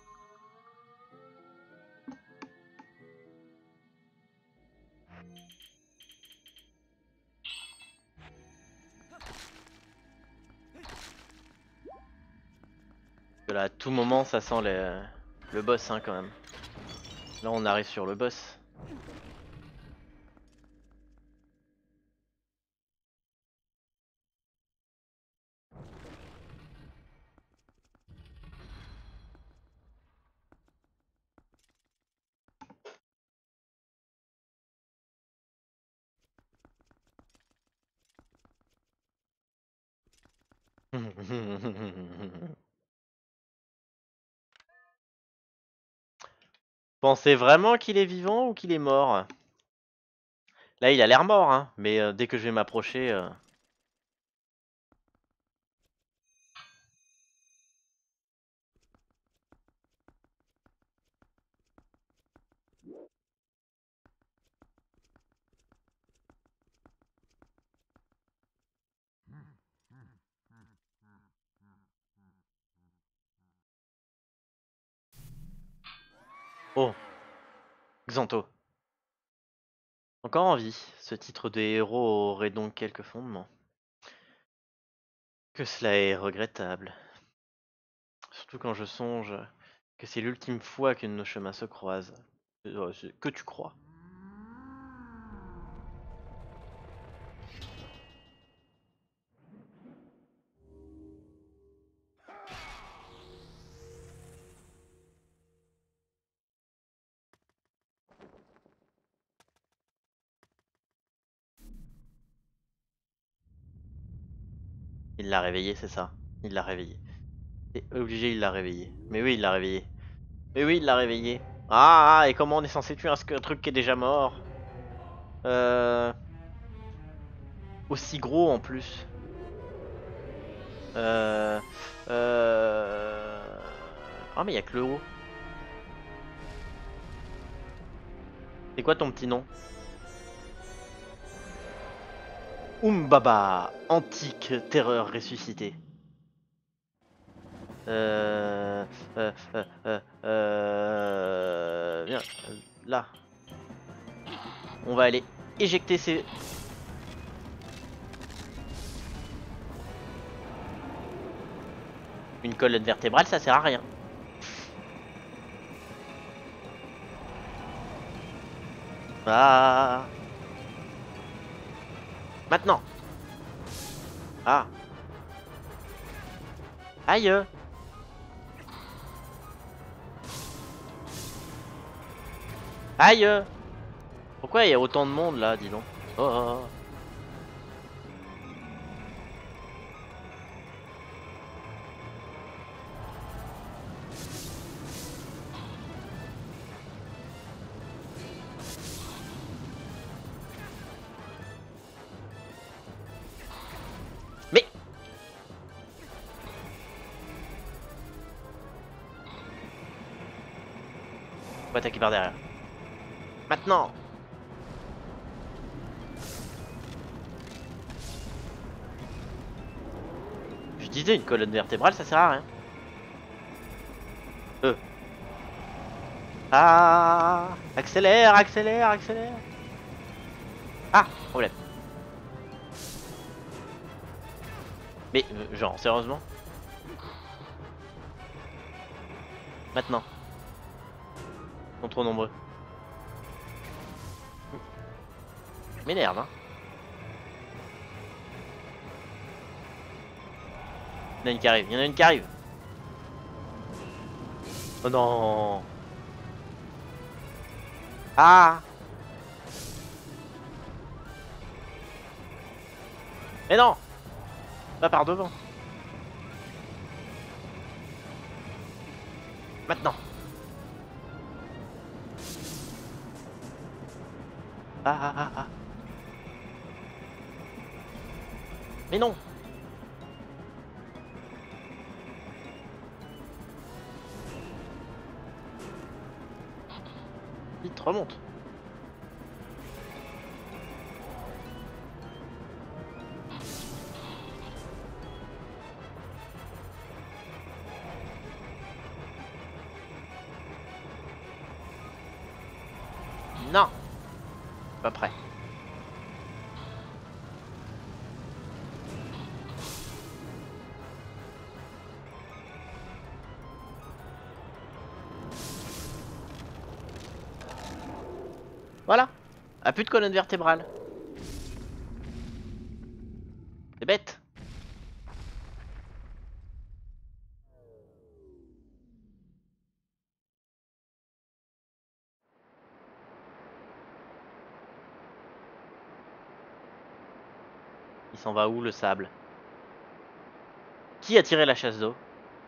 Speaker 1: Là, à tout moment, ça sent le, le boss, hein, quand même. Là, on arrive sur le boss. Pensez vraiment qu'il est vivant ou qu'il est mort? Là, il a l'air mort, hein, mais euh, dès que je vais m'approcher... Euh... Oh, Xanto. Encore en vie. Ce titre de héros aurait donc quelques fondements. Que cela est regrettable. Surtout quand je songe que c'est l'ultime fois que nos chemins se croisent. Euh, c'est- Que tu crois. Il l'a réveillé, c'est ça. Il l'a réveillé. C'est obligé, il l'a réveillé. Mais oui, il l'a réveillé. Mais oui, il l'a réveillé. Ah, ah, et comment on est censé tuer un, sc- un truc qui est déjà mort? Euh... Aussi gros en plus. Euh... Euh... Ah, mais il y a que le haut. C'est quoi ton petit nom? Umbaba, antique terreur ressuscitée. Euh... Euh... Euh... Euh... euh, Viens, euh, là. On va aller éjecter ces... Une colonne vertébrale, ça sert à rien. Ah... Maintenant. Ah. Aïe. Aïe. Pourquoi il y a autant de monde là, dis donc? Oh, oh, oh. Mais on va attaquer par derrière. Maintenant. Je disais une colonne vertébrale, ça sert à rien. Euh. Ah. Accélère, accélère, accélère. Ah, problème. Mais euh, genre sérieusement. Maintenant. Ils sont trop nombreux. M'énerve, hein. Il y en a une qui arrive, il y en a une qui arrive. Oh non. Ah. Mais non. Pas par devant. Maintenant. Ah ah ah ah. Mais non. Vite, remonte. Non. Pas prêt. Voilà. A plus de colonne vertébrale. C'est bête. Il s'en va où le sable? Qui a tiré la chasse d'eau?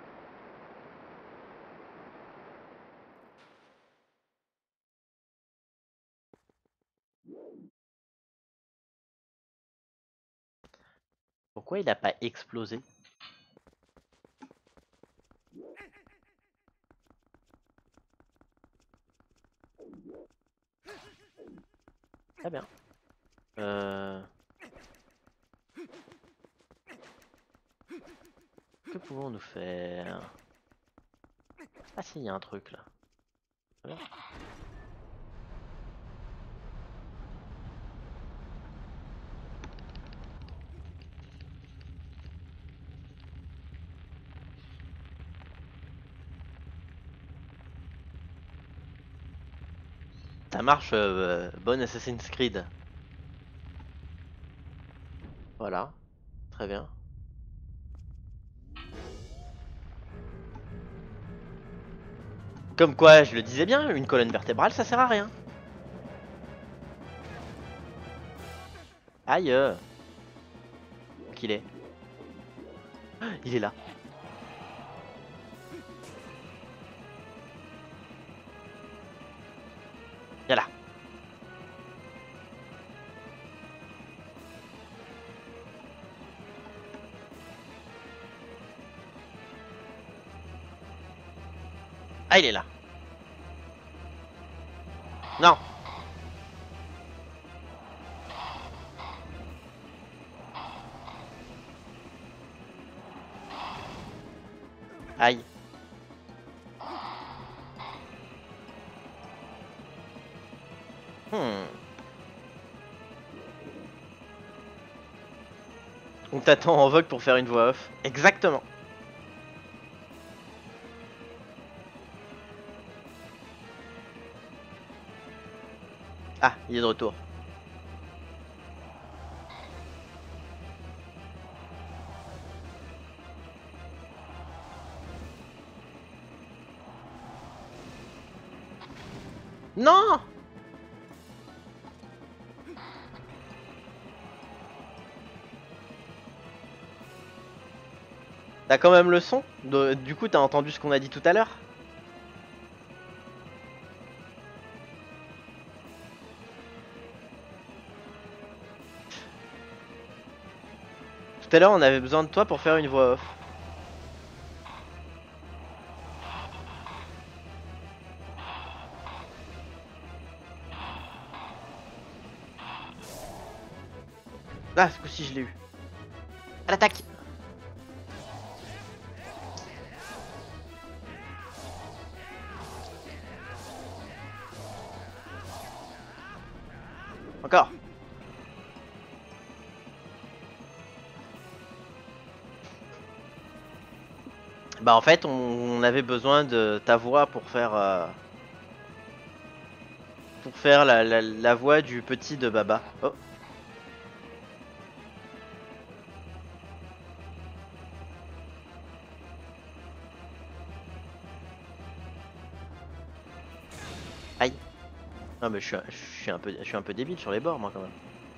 Speaker 1: Pourquoi il a pas explosé? Très bien. Euh... Que pouvons-nous faire? Ah si, il y a un truc là. Très bien. ta marche, euh, bonne Assassin's Creed. Voilà, très bien. Comme quoi, je le disais bien, une colonne vertébrale, ça sert à rien. Aïe. euh. Qu'il est. Il est là. Viens là. Ah, il est là. Non. Aïe. Hmm. On t'attend en vogue pour faire une voix off. Exactement. Ah, il est de retour. Non. T'as quand même le son de... Du coup, t'as entendu ce qu'on a dit tout à l'heure? Tout à l'heure, on avait besoin de toi pour faire une voix off. Ah, ce coup-ci, je l'ai eu. À l'attaque. Encore. Bah en fait, on, on avait besoin de ta voix pour faire... euh, pour faire la, la, la voix du petit de Baba. Oh. Aïe. Non mais je suis, je suis un peu, je suis un peu débile sur les bords moi quand même.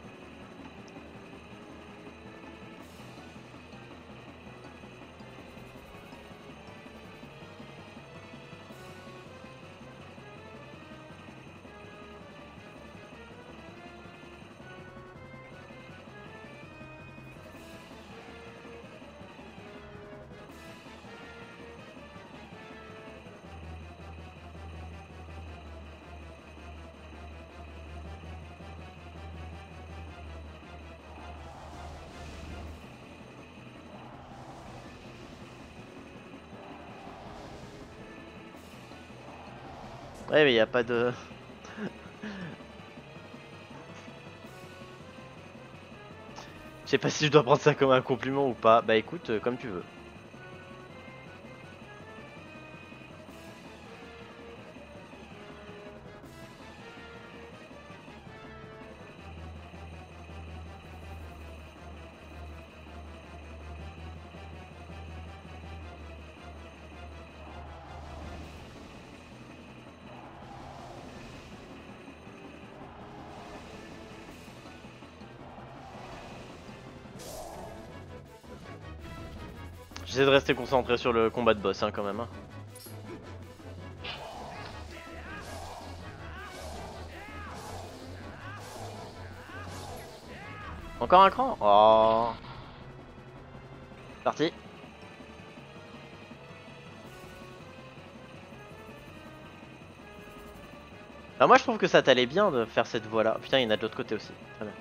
Speaker 1: Ouais mais y a pas de... Je sais pas si je dois prendre ça comme un compliment ou pas. Bah écoute, euh, comme tu veux. J'essaie de rester concentré sur le combat de boss hein, quand même. Hein. Encore un cran. Oh. Parti. Bah moi je trouve que ça t'allait bien de faire cette voix là. Putain il y en a de l'autre côté aussi. Très bien.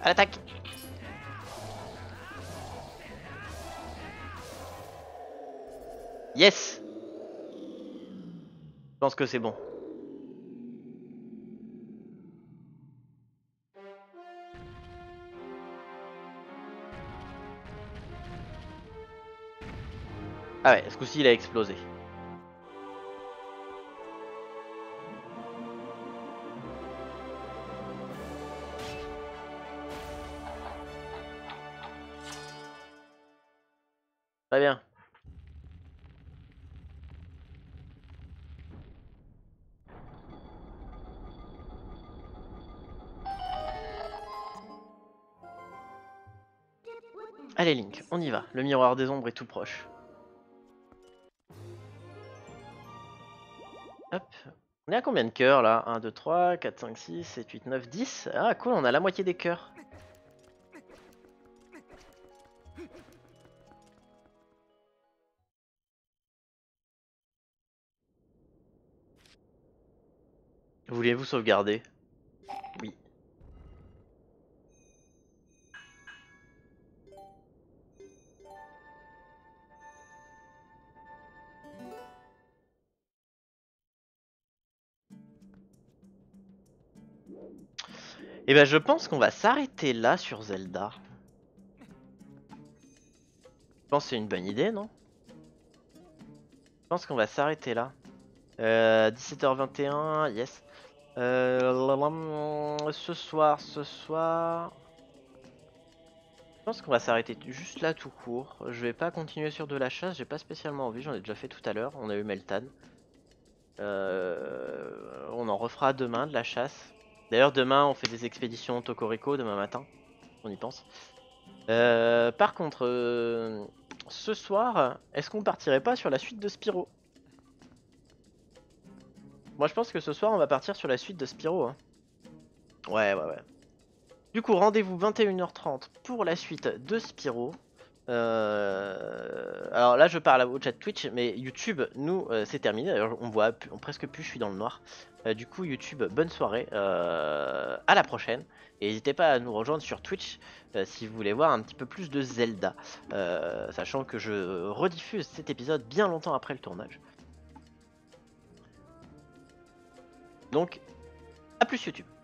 Speaker 1: À l'attaque. Yes. Je pense que c'est bon. Ah ouais, ce coup-ci il a explosé. Très bien. Allez Link, on y va. Le miroir des ombres est tout proche. Hop. On est à combien de cœurs là? un, deux, trois, quatre, cinq, six, sept, huit, neuf, dix. Ah cool, on a la moitié des cœurs. Voulez-vous sauvegarder? Oui. Et ben je pense qu'on va s'arrêter là sur Zelda. Je pense que c'est une bonne idée, non? Je pense qu'on va s'arrêter là. Euh, dix-sept heures vingt et un, yes. Euh, ce soir, ce soir... Je pense qu'on va s'arrêter juste là tout court. Je vais pas continuer sur de la chasse, j'ai pas spécialement envie, j'en ai déjà fait tout à l'heure. On a eu Meltan. Euh, on en refera demain de la chasse. D'ailleurs demain on fait des expéditions Tokoriko demain matin. On y pense. Euh, par contre, euh, ce soir, est-ce qu'on partirait pas sur la suite de Spyro? Moi je pense que ce soir on va partir sur la suite de Spyro. Hein. Ouais, ouais, ouais. Du coup, rendez-vous vingt et une heures trente pour la suite de Spyro. Euh... Alors là, je parle au chat Twitch, mais YouTube, nous, euh, c'est terminé. D'ailleurs, on voit on presque plus, je suis dans le noir. Euh, du coup, YouTube, bonne soirée. Euh... À la prochaine. Et n'hésitez pas à nous rejoindre sur Twitch euh, si vous voulez voir un petit peu plus de Zelda. Euh, sachant que je rediffuse cet épisode bien longtemps après le tournage. Donc, à plus YouTube.